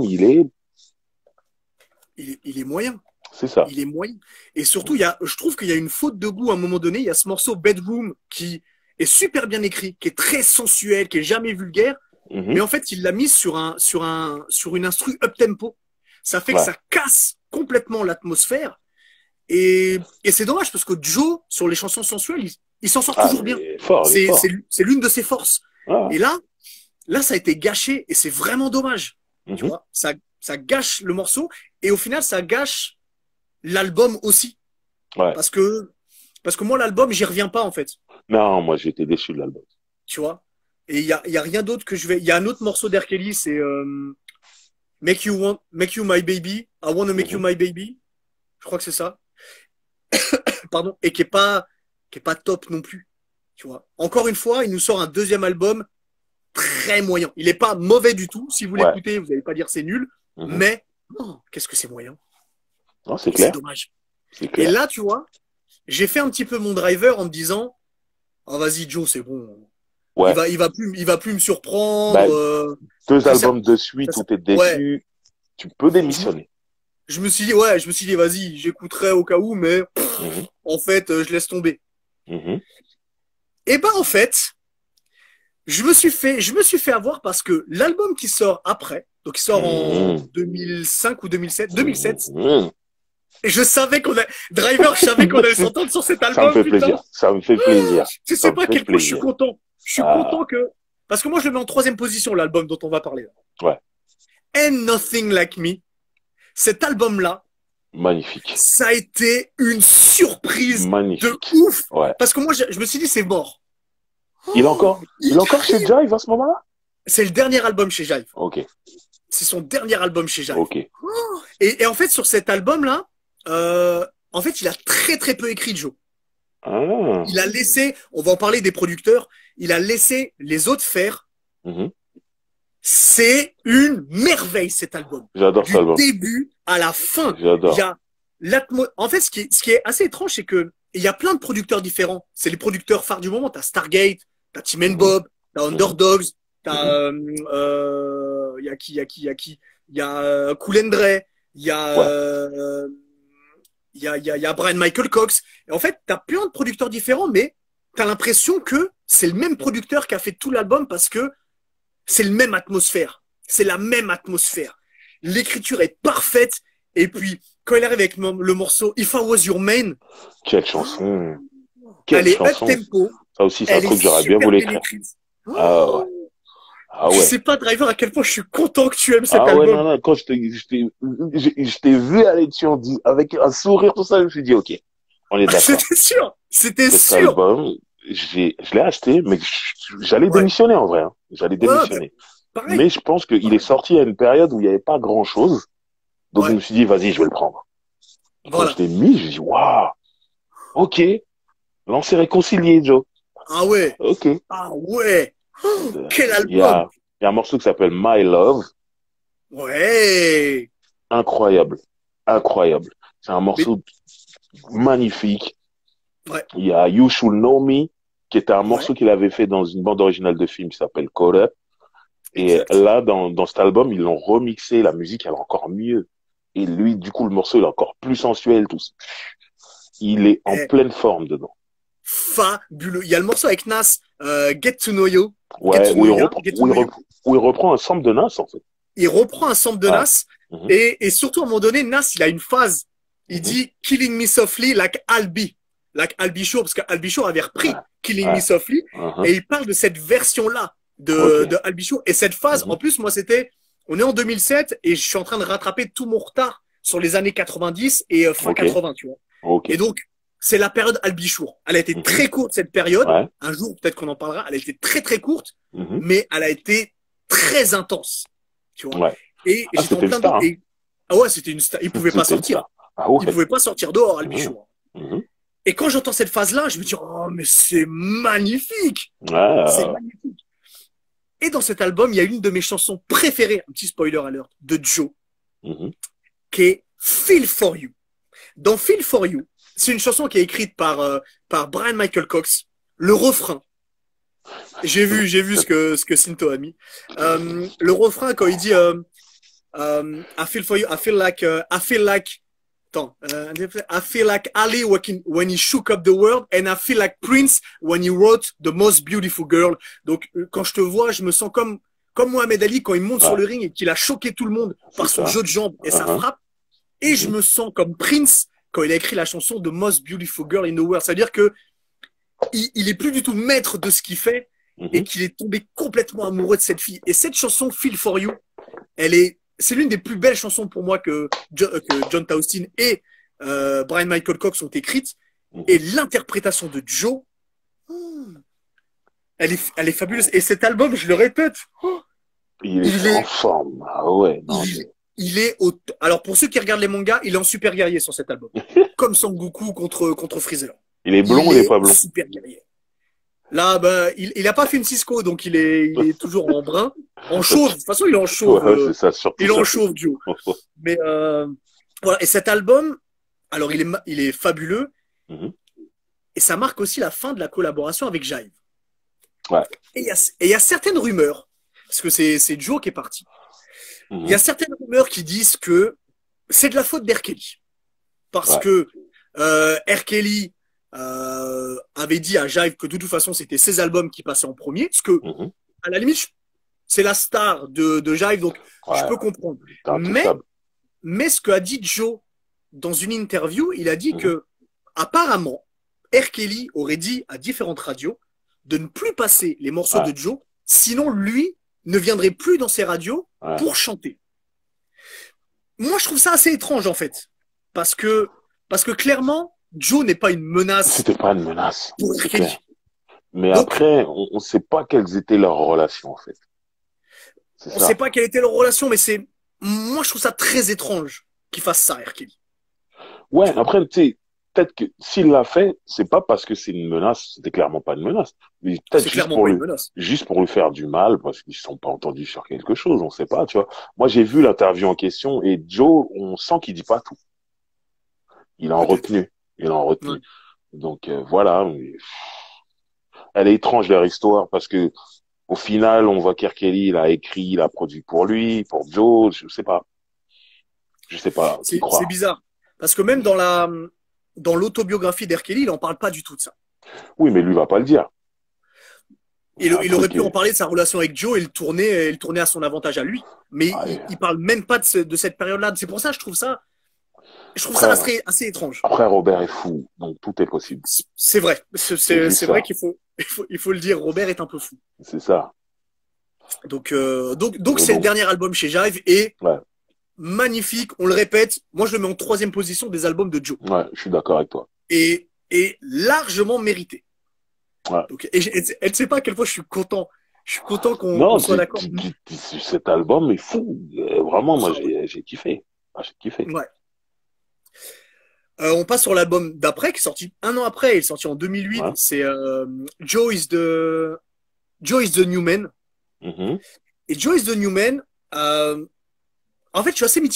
Il est moyen. c'est ça. Il est moyen. Et surtout, je trouve qu'il y a une faute de goût à un moment donné. Il y a ce morceau Bedroom qui est super bien écrit, qui est très sensuel, qui est jamais vulgaire. Mhm. Mais en fait, il l'a mis sur une instru up tempo. Ça fait que Ouais. ça casse complètement l'atmosphère. Et c'est dommage parce que Joe, sur les chansons sensuelles, il s'en sort Ah, toujours bien. mais fort, il est fort. C'est l'une de ses forces. Ah. Et là, ça a été gâché et c'est vraiment dommage. Tu Mhm. vois, ça gâche le morceau et au final, ça gâche l'album aussi. Ouais. Parce que, parce que moi, l'album, j'y reviens pas, en fait. Non, moi, j'ai été déçu de l'album. Tu vois. Et il y a rien d'autre que je vais. Il y a un autre morceau d'R. Kelly, c'est Make You My Baby. I Wanna Make You Mhm. My Baby. Je crois que c'est ça. Pardon. Et qui est pas top non plus. Tu vois. Encore une fois, il nous sort un deuxième album très moyen. Il est pas mauvais du tout. Si vous Ouais. l'écoutez, vous n'allez pas dire c'est nul. Mhm. Mais, oh, qu'est-ce que c'est moyen. Non, c'est Et c'est clair. dommage. C'est Et clair. là, tu vois, j'ai fait un petit peu mon driver en me disant, ah, vas-y, Joe, c'est bon. Ouais. Il va plus me surprendre. Bah, deux Que ça, albums de suite où t'es ouais. déçu, tu peux Je, démissionner. je me suis dit, vas-y, j'écouterai au cas où, mais Mhm. en fait, je laisse tomber. Mhm. Et ben, en fait, je me suis fait avoir parce que l'album qui sort après, donc il sort en Mhm. 2005 ou 2007, Mhm. et je savais Driver, je savais qu'on allait s'entendre sur cet Ça me album, fait putain. plaisir. Ça me fait plaisir. Tu Ça sais me pas à fait quel point je suis plaisir. content. Je suis Ah, content que, parce que moi, je le mets en troisième position, l'album dont on va parler. ouais. And Nothing Like Me. Cet album-là, Magnifique. ça a été une surprise de Magnifique. ouf. Ouais. Parce que moi, je me suis dit, c'est mort. Il est encore chez Jive à ce moment-là? C'est le dernier album chez Jive. Ok. C'est son dernier album chez Jive. Ok. Et en fait, sur cet album-là, en fait, il a très très peu écrit Joe. Ah. Il a laissé, on va en parler des producteurs, il a laissé les autres faire. Mhm. C'est une merveille cet album. J'adore cet Du album. début à la fin, il J'adore. y a En fait, ce qui est assez étrange, c'est que il y a plein de producteurs différents. C'est les producteurs phares du moment. T'as Stargate, t'as Tim and Mhm. Bob, t'as Mhm. Underdogs, t'as Mhm. il y a il y a Cool and Dre, il y a Ouais. il y a Brian Michael Cox. Et en fait, t'as plein de producteurs différents, mais t'as l'impression que c'est le même producteur qui a fait tout l'album parce que c'est le même atmosphère. C'est la même atmosphère. L'écriture est parfaite. Et puis, quand il arrive avec le morceau If I Was Your Man, Quelle chanson. elle Quelle est up chanson. tempo, Ça aussi, c'est un elle truc est que j'aurais bien super voulu bien écrire. écrite. Ah ouais. Ah Tu ouais. sais pas, Driver, à quel point je suis content que tu aimes cet Ah ouais, non, album. non, quand je t'ai vu aller dessus avec un sourire, tout ça, je me suis dit, ok, on est d'accord. C'était sûr, c'était Cet sûr. album, je l'ai acheté, mais j'allais Ouais, démissionner en vrai, hein. J'allais ouais, bah, démissionner. pareil, Mais je pense qu'il est pareil. sorti à une période où il n'y avait pas grand chose. Donc je Ouais, me suis dit, vas-y, je vais le prendre. Et quand je voilà. l'ai mis, je me suis dit, waouh, ok, là on s'est réconcilié, Joe. Ah ouais, Ok. ah ouais. Oh, quel Il y album. a, il y a un morceau qui s'appelle My Love. Ouais. Incroyable. Incroyable. C'est un Mais, morceau magnifique. ouais, Il y a You Should Know Me, qui était un ouais, morceau qu'il avait fait dans une bande originale de film qui s'appelle Caught Up. Et exact. là, dans cet album, ils l'ont remixé. La musique, elle est encore mieux. Et lui, du coup, le morceau, il est encore plus sensuel. Tout ça. Il est en Eh, pleine forme dedans. fabuleux. Il y a le morceau avec Nas, Get to Know You, Get Ouais, to Know Ya, Get to Know You. où il reprend un sample de Nas, en fait. Il reprend un sample de Ouais. Nas Mhm, et surtout à un moment donné, Nas, il a une phase. Il mhm. dit Killing Me Softly like Albi. Like Albi Shore, parce qu'Albi Shore avait Ouais, repris Killing Me ouais. Softly Mhm. et il parle de cette version-là Ok. de Albi Shore. Et cette phase, Mhm. en plus, moi, on est en 2007 et je suis en train de rattraper tout mon retard sur les années 90 et fin Ok. 80, tu vois. Ok. Et donc, c'est la période Albichour. Elle a été Mhm. très courte, cette période. Ouais. Un jour, peut-être qu'on en parlera. Elle a été très, très courte, Mhm. mais elle a été très intense. Tu vois. Ouais. Et Ah, j'étais en c'était une plein star, dedans. hein. Et, ah ouais, c'était une star. Il pouvait pas C'était une sortir. star. Ah Il ouais. pouvait pas sortir dehors, Mhm. Albichour. Mhm. Et quand j'entends cette phase-là, je me dis, oh, mais c'est magnifique. C'est Ouais. magnifique. Et dans cet album, il y a une de mes chansons préférées, un petit spoiler alert, de Joe, Mhm. qui est Feel for You. Dans Feel for You, c'est une chanson qui est écrite par Brian Michael Cox. Le refrain, j'ai vu ce que Cinto a mis. Le refrain, quand il dit I feel for you, I feel like, attends, I feel like Ali when he shook up the world, and I feel like Prince when he wrote the most beautiful girl. Donc, quand je te vois, je me sens comme Mohamed Ali quand il monte sur Ouais. le ring et qu'il a choqué tout le monde C'est par son ça. jeu de jambes et sa Mhm. frappe. Et je Mhm. me sens comme Prince quand il a écrit la chanson The Most Beautiful Girl in the World. C'est-à-dire que il est plus du tout maître de ce qu'il fait et Mhm. qu'il est tombé complètement amoureux de cette fille. Et cette chanson Feel for You, c'est l'une des plus belles chansons pour moi que John Taustin et Brian Michael Cox ont écrites. Et Mhm. l'interprétation de Joe, elle est fabuleuse. Et cet album, je le répète, Il il était en est, forme. Ah ouais. Non, il, il est au. Alors pour ceux qui regardent les mangas, il est en super guerrier sur cet album, comme Sangoku contre Freezer. il est blond, Il il est est pas blond. super guerrier. Là, bah, il a pas fait une Cisco, donc il est toujours en brun, en chauve. De toute façon, il est en chauve. Ouais, c'est ça, surtout Il est en ça. chauve, Joe. Mais voilà. Et cet album, alors il est fabuleux Mhm. et ça marque aussi la fin de la collaboration avec Jive. Ouais. Et il y a certaines rumeurs, parce que c'est Joe qui est parti. Il y a Mhm. certaines rumeurs qui disent que c'est de la faute d'R. Kelly. Parce Ouais. que R. Kelly avait dit à Jive que de toute façon, c'était ses albums qui passaient en premier. Parce que, Mhm. à la limite, c'est la star de Jive, donc je Ouais. peux comprendre. T'es Mais, intouchable. mais ce qu'a dit Joe dans une interview, il a dit Mhm. que, apparemment, R. Kelly aurait dit à différentes radios de ne plus passer les morceaux Ouais. de Joe, sinon lui ne viendrait plus dans ses radios Ouais. pour chanter. Moi, je trouve ça assez étrange, en fait. Parce que, parce que clairement, Joe n'est pas une menace C'était pas une menace, pour c'est R. Kelly. clair. Mais Donc, après, on sait pas quelles étaient leurs relations, en fait. C'est on ne sait ça. pas quelle était leur relation, mais moi, je trouve ça très étrange qu'il fasse ça, R. Kelly. Ouais, Tu vois. après, tu sais, peut-être que s'il l'a fait, c'est pas parce que c'est une menace, c'était clairement pas une menace. Mais peut-être C'est clairement pas une menace. juste pour lui faire du mal, parce qu'ils se sont pas entendus sur quelque chose, on sait pas, tu vois. Moi, j'ai vu l'interview en question et Joe, on sent qu'il dit pas tout. Il est en Peut-être. retenue. Il est en Ouais. retenue. Donc, voilà. Mais elle est étrange, leur histoire, parce que au final, on voit qu'R. Kelly, il a écrit, il a produit pour lui, pour Joe, je sais pas. Je sais pas qui C'est croire. bizarre. Parce que même dans l'autobiographie d'R. Kelly, il en parle pas du tout de ça. Oui, mais lui va pas le dire. Il y a un Il aurait truc. pu en parler de sa relation avec Joe et le tourner à son avantage à lui. Mais Ouais. il parle même pas de cette période-là. C'est pour ça que je trouve ça Après, assez étrange. après, Robert est fou, donc tout est possible. C'est vrai. C'est juste C'est vrai ça. il faut le dire. Robert est un peu fou. C'est ça. Donc Mais c'est le bon, dernier album chez Jive et ouais, magnifique. On le répète. Moi, je le mets en troisième position des albums de Joe ouais, je suis d'accord avec toi. et largement mérité. Ouais. Donc, et elle ne sait pas à quel point je suis content. Je suis content qu'on Non, soit d'accord. cet album est fou. Vraiment, moi, Ah ouais. j'ai kiffé. Ah, j'ai kiffé. Ouais. On passe sur l'album d'après, qui est sorti un an après, il est sorti en 2008. Ouais. C'est Joe is the New Man. Mhm. Et Joe is the New Man, en fait, je suis assez mitigé.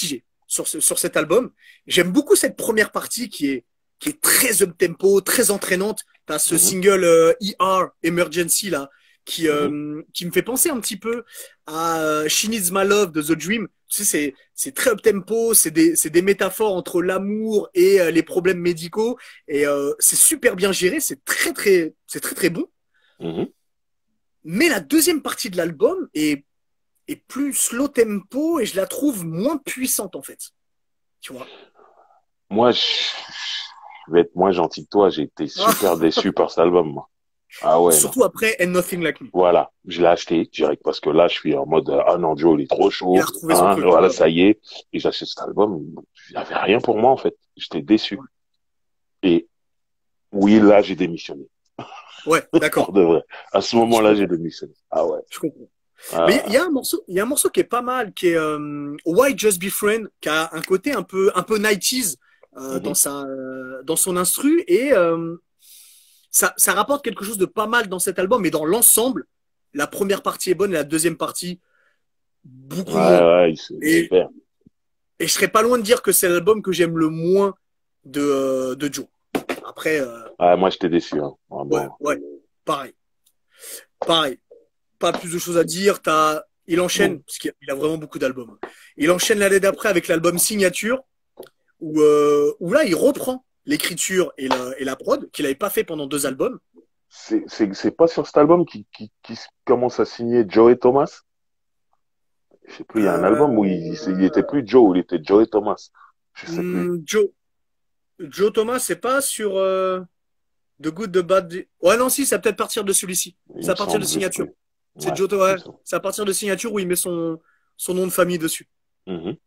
sur cet album. J'aime beaucoup cette première partie qui est très up-tempo, très entraînante. T'as ce Mhm. single ER, Emergency, là, Mhm. qui me fait penser un petit peu à She Needs My Love de The Dream. Tu sais, c'est très up-tempo, c'est des métaphores entre l'amour et les problèmes médicaux. Et c'est super bien géré, c'est très, très bon. Mhm. Mais la deuxième partie de l'album est plus slow tempo et je la trouve moins puissante, en fait. Tu vois? Moi, je vais être moins gentil que toi. J'ai été super déçu par cet album, moi. Ah ouais, non. Surtout après And Nothing Like Me. Voilà, je l'ai acheté direct parce que là, je suis en mode ah non, Joe, il est trop Il a chaud. retrouvé son Hein, truc. voilà, Ouais, ça y est. Et j'achète cet album. Il n'y avait rien pour moi en fait. J'étais déçu. ouais. Et oui, là, j'ai démissionné. Ouais, Pour d'accord. de vrai. À ce Je moment-là, j'ai comprends. démissionné. Ah ouais. Je comprends. Mais Ah, il y a un morceau qui est pas mal, qui est Why Just Be Friend, qui a un côté un peu 90s mhm. dans son instru et ça rapporte quelque chose de pas mal dans cet album. Mais dans l'ensemble, la première partie est bonne et la deuxième partie Ouais, beaucoup moins. ouais, il se Et, perd. et je serais pas loin de dire que c'est l'album que j'aime le moins de Joe. Après, Ah, moi, j'étais déçu. Hein. ouais, Vraiment. ouais, pareil, pareil. Pas plus de choses à dire. Il enchaîne, Bon. parce qu'il a vraiment beaucoup d'albums. Il enchaîne l'année d'après avec l'album Signature, où là, il reprend l'écriture et la prod, qu'il n'avait pas fait pendant deux albums. C'est pas sur cet album qui commence à signer Joey Thomas. Je sais plus, il y a un album où il était Euh, plus Joe, il était Joey Thomas. Je sais plus. Joe, Joe Thomas, c'est pas sur The Good, The Bad. Ouais, non, si, ça peut être partir de celui-ci. Il C'est me à partir de semble, je sais Signature. plus. C'est Ouais, Joe il me Thomas. semble. C'est à partir de Signature où il met son nom de famille dessus. Mhm.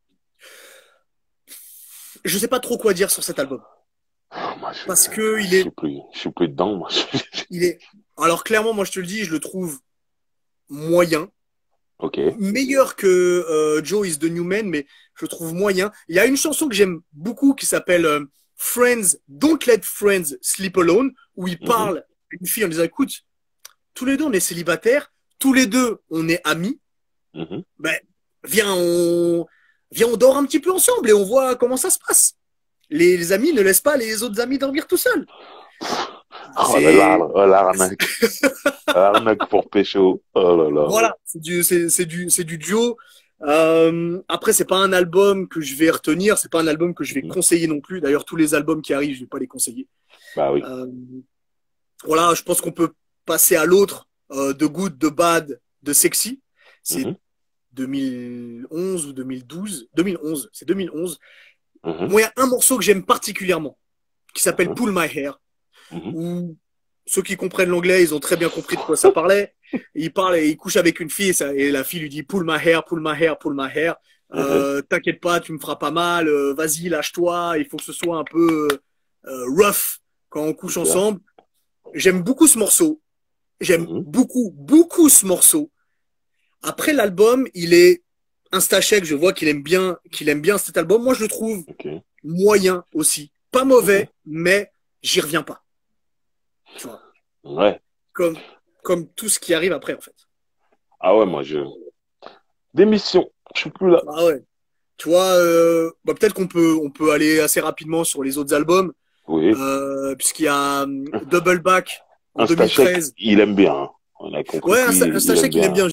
Je sais pas trop quoi dire sur cet album. Ah, moi, Parce que je suis plus dedans, moi. il est, alors clairement, moi je te le dis, je le trouve moyen. Ok. Meilleur que Joe is the New Man, mais je le trouve moyen. Il y a une chanson que j'aime beaucoup qui s'appelle Friends, Don't Let Friends Sleep Alone, où il Mhm. parle à une fille en disant, écoute, tous les deux on est célibataires, tous les deux on est amis, Mhm. ben, viens on, viens on dort un petit peu ensemble et on voit comment ça se passe. Les amis ne laissent pas les autres amis dormir tout seuls. Oh là là, C'est oh, l'arnaque. L'arnaque pour pécho. Oh là là. voilà, c'est du duo. Après, c'est pas un album que je vais retenir, c'est pas un album que je vais Mhm. conseiller non plus. D'ailleurs, tous les albums qui arrivent, je vais pas les conseiller. Bah oui. Euh, voilà, je pense qu'on peut passer à l'autre, de Good, de Bad, de Sexy. C'est Mhm. 2011 ou 2012. 2011, c'est 2011. Mhm. Moi, il y a un morceau que j'aime particulièrement, qui s'appelle Mhm. Pull My Hair, Mhm. où ceux qui comprennent l'anglais, ils ont très bien compris de quoi ça parlait. Il parle et il couche avec une fille et la fille lui dit pull my hair, pull my hair, pull my hair. Mhm. T'inquiète pas, tu me feras pas mal. Vas-y, lâche-toi. Il faut que ce soit un peu rough quand on couche Ok. ensemble. J'aime beaucoup ce morceau. J'aime Mhm. beaucoup, beaucoup ce morceau. Après l'album, il est Instachek. Je vois qu'il aime bien cet album. Moi, je le trouve Ok. moyen aussi. Pas Mhm. mauvais, mais j'y reviens pas. Tu vois, Ouais. comme, comme tout ce qui arrive après, en fait. Ah ouais, démission. Je suis plus là. Ah ouais. Tu vois, bah, peut-être on peut aller assez rapidement sur les autres albums, Oui. puisqu'il y a Double Back en Un Stachek, 2013. il aime bien. Hein. On a compris Ouais, qu'il un il aime sachet qu'il aime bien. bien.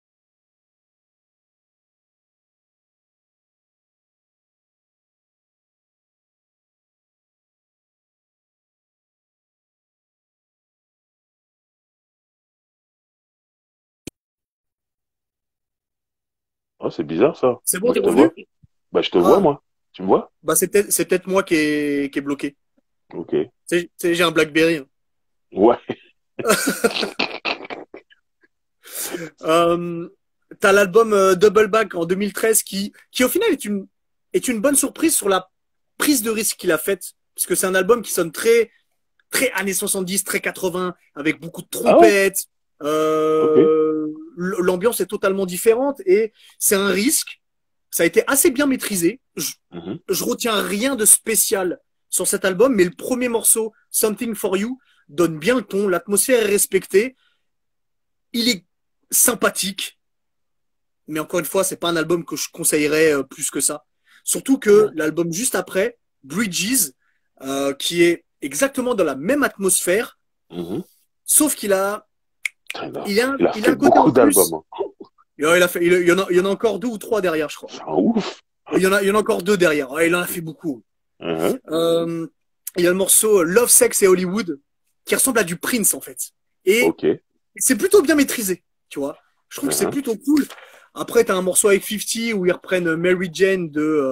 Oh, c'est bizarre ça. C'est bon, Moi, je t'es te vois. revenu? Bah, je te vois, Ah, moi. Tu me vois? bah c'est peut-être moi qui est bloqué. Ok. Tu sais, j'ai un BlackBerry. Hein. Ouais. Euh, T'as l'album Double Back en 2013 qui au final est une bonne surprise sur la prise de risque qu'il a faite, parce que c'est un album qui sonne très années 70, très 80, avec beaucoup de Ah ouais? trompettes. Ok. L'ambiance est totalement différente et c'est un risque. Ça a été assez bien maîtrisé. Mhm. Je retiens rien de spécial sur cet album, mais le premier morceau, Something for You, donne bien le ton. L'atmosphère est respectée. Il est sympathique, mais encore une fois, c'est pas un album que je conseillerais plus que ça. Surtout que l'album juste après, Bridges, qui est exactement dans la même atmosphère, sauf qu'il a, Il a il a fait un côté en beaucoup plus. d'albums. Il y en a encore 2 ou 3 derrière, je crois. C'est un ouf. Il y en a encore 2 derrière. Ouais, il en a fait beaucoup. Il y a le morceau Love, Sex et Hollywood qui ressemble à du Prince en fait. Et c'est plutôt bien maîtrisé, tu vois. Je trouve que c'est plutôt cool. Après, t'as un morceau avec 50 où ils reprennent Mary Jane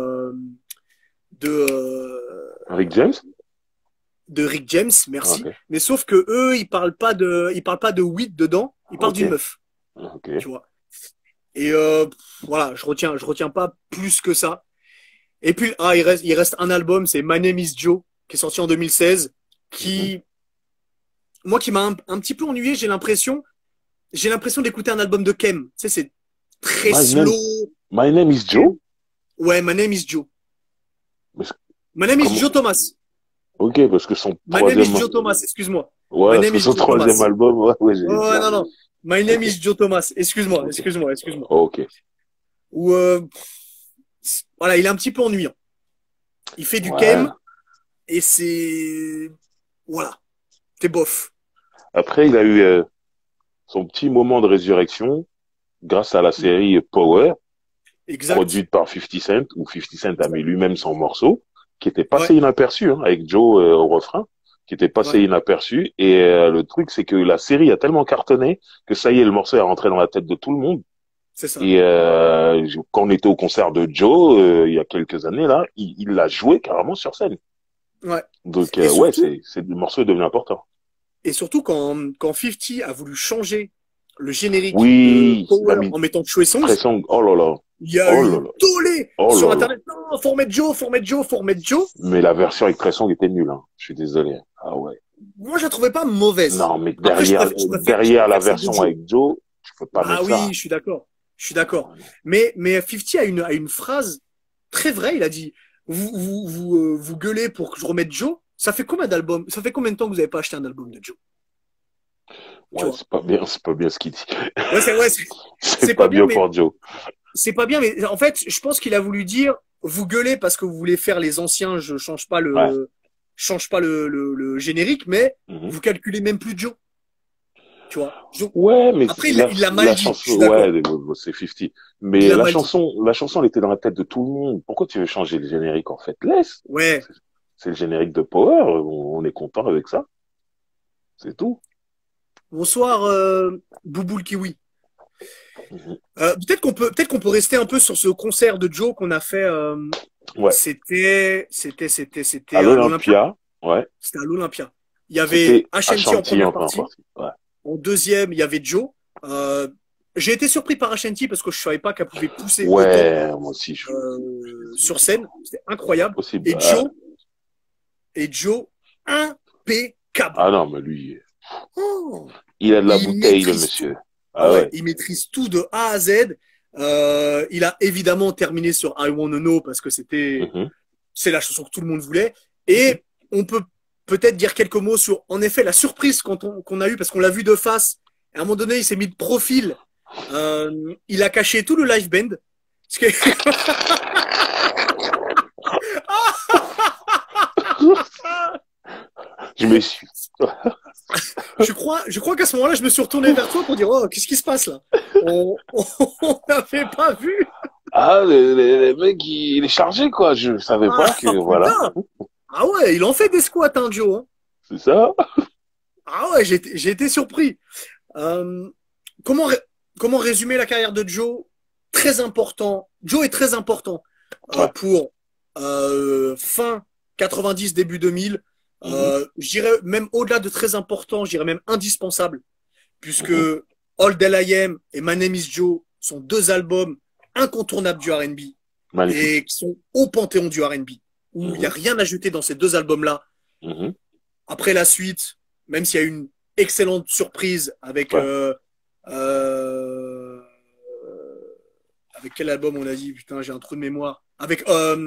Rick James? de Rick James, merci. Mais sauf que eux, ils parlent pas de weed dedans, ils parlent d'une meuf. Tu vois. Et voilà, je retiens pas plus que ça. Et puis il reste un album, c'est My Name Is Joe, qui est sorti en 2016, qui moi qui m'a un petit peu ennuyé, j'ai l'impression d'écouter un album de Kem. Tu sais, c'est très slow. My Name Is Joe? Ouais, My Name Is Joe. My Name Is Joe Thomas. Ok, parce que son My Name Is Joe Thomas, excuse-moi. Ouais, parce que son troisième album, ouais, j'ai non. My Name Is Joe Thomas. Excuse-moi. Ok. Ou voilà, il est un petit peu ennuyant. Il fait du Kem et c'est voilà, t'es bof. Après, il a eu son petit moment de résurrection grâce à la série Power, produite par 50 Cent, où 50 Cent a mis lui-même son morceau, qui était passé inaperçu, avec Joe au refrain, qui était passé inaperçu. Et le truc, c'est que la série a tellement cartonné que ça y est, le morceau est rentré dans la tête de tout le monde. C'est ça. Et quand on était au concert de Joe, il y a quelques années, là, il l'a joué carrément sur scène. Ouais. Donc, surtout, le morceau est devenu important. Et surtout, quand 50 a voulu changer le générique de Power en mettant Trey Songz, oh là là. Il y a eu tollé sur Internet. Non, faut remettre Joe. Mais la version avec Trey Songz était nulle, hein. Je suis désolé. Ah ouais. Moi, je la trouvais pas mauvaise. Non, mais derrière la version avec Joe, tu peux pas mettre ça. Ah oui, je suis d'accord. Mais 50 a une phrase très vraie. Il a dit, vous gueulez pour que je remette Joe. Ça fait combien de temps que vous avez pas acheté un album de Joe? Ouais, c'est pas bien ce qu'il dit. Ouais, c'est pas bien pour Joe. C'est pas bien, mais en fait, je pense qu'il a voulu dire, vous gueulez parce que vous voulez faire les anciens, je change pas le générique, mais vous calculez même plus Joe. Tu vois. Ouais, mais après, il l'a mal dit. Chanson, ouais, c'est 50. Mais la chanson, elle était dans la tête de tout le monde. Pourquoi tu veux changer le générique, en fait? Laisse. Ouais. C'est le générique de Power. On est content avec ça. C'est tout. Bonsoir, Boubou le Kiwi. Peut-être qu'on peut rester un peu sur ce concert de Joe qu'on a fait. C'était à l'Olympia. Ouais. C'était à l'Olympia. Il y avait Ashanti en première partie. Ouais. En deuxième, il y avait Joe. J'ai été surpris par Ashanti parce que je savais pas qu'elle pouvait pousser autant, moi aussi, sur scène. C'était incroyable. Possible. Et Joe, impeccable. Ah non, mais lui, il a de la bouteille, le monsieur. Il maîtrise tout de A à Z. Il a évidemment terminé sur I Wanna Know parce que c'est la chanson que tout le monde voulait. Et on peut peut-être dire quelques mots sur, en effet, la surprise qu'on a eue parce qu'on l'a vu de face. À un moment donné, il s'est mis de profil. Il a caché tout le live band. Je m'excuse. Je crois qu'à ce moment-là, je me suis retourné vers toi pour dire, oh, qu'est-ce qui se passe là? On n'avait pas vu. Ah, le mec, il est chargé, quoi. Je savais pas que, voilà. Ah ouais, il en fait des squats, hein, Joe. Hein. C'est ça? Ah ouais, j'ai été surpris. Comment résumer la carrière de Joe? Très important. Joe est très important pour fin 90, début 2000. Je dirais même au-delà de très important, je dirais même indispensable, puisque All That I Am et My Name Is Joe sont 2 albums incontournables du R&B et qui sont au panthéon du R&B, où il n'y a rien à jeter dans ces 2 albums-là. Après la suite, même s'il y a une excellente surprise avec avec quel album on a dit, putain, j'ai un trou de mémoire, avec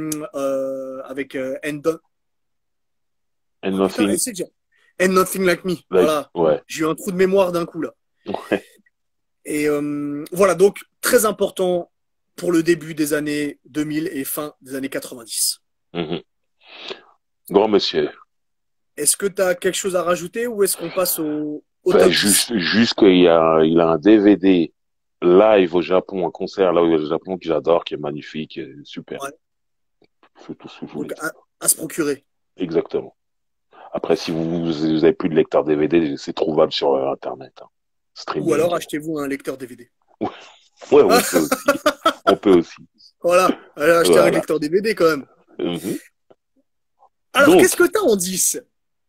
And Nothing. And Nothing Like Me. Voilà. Ouais. J'ai eu un trou de mémoire d'un coup là. Ouais. Et voilà, donc très important pour le début des années 2000 et fin des années 90. Mhm. Grand monsieur. Est-ce que tu as quelque chose à rajouter ou est-ce qu'on passe au Ben, top 10? juste qu'il a un DVD live au Japon, un concert là au Japon que j'adore, qui est magnifique, qui est super. Ouais. C'est tout ce que je voulais Donc, dire. à se procurer. Exactement. Après, si vous avez plus de lecteur DVD, c'est trouvable sur Internet, hein. Ou alors Streaming. achetez-vous un lecteur DVD. Ouais, ouais, on peut aussi. On peut aussi. Voilà, allez acheter un Voilà. lecteur DVD quand même. Mhm. Alors, qu'est-ce Donc, que tu as en 10?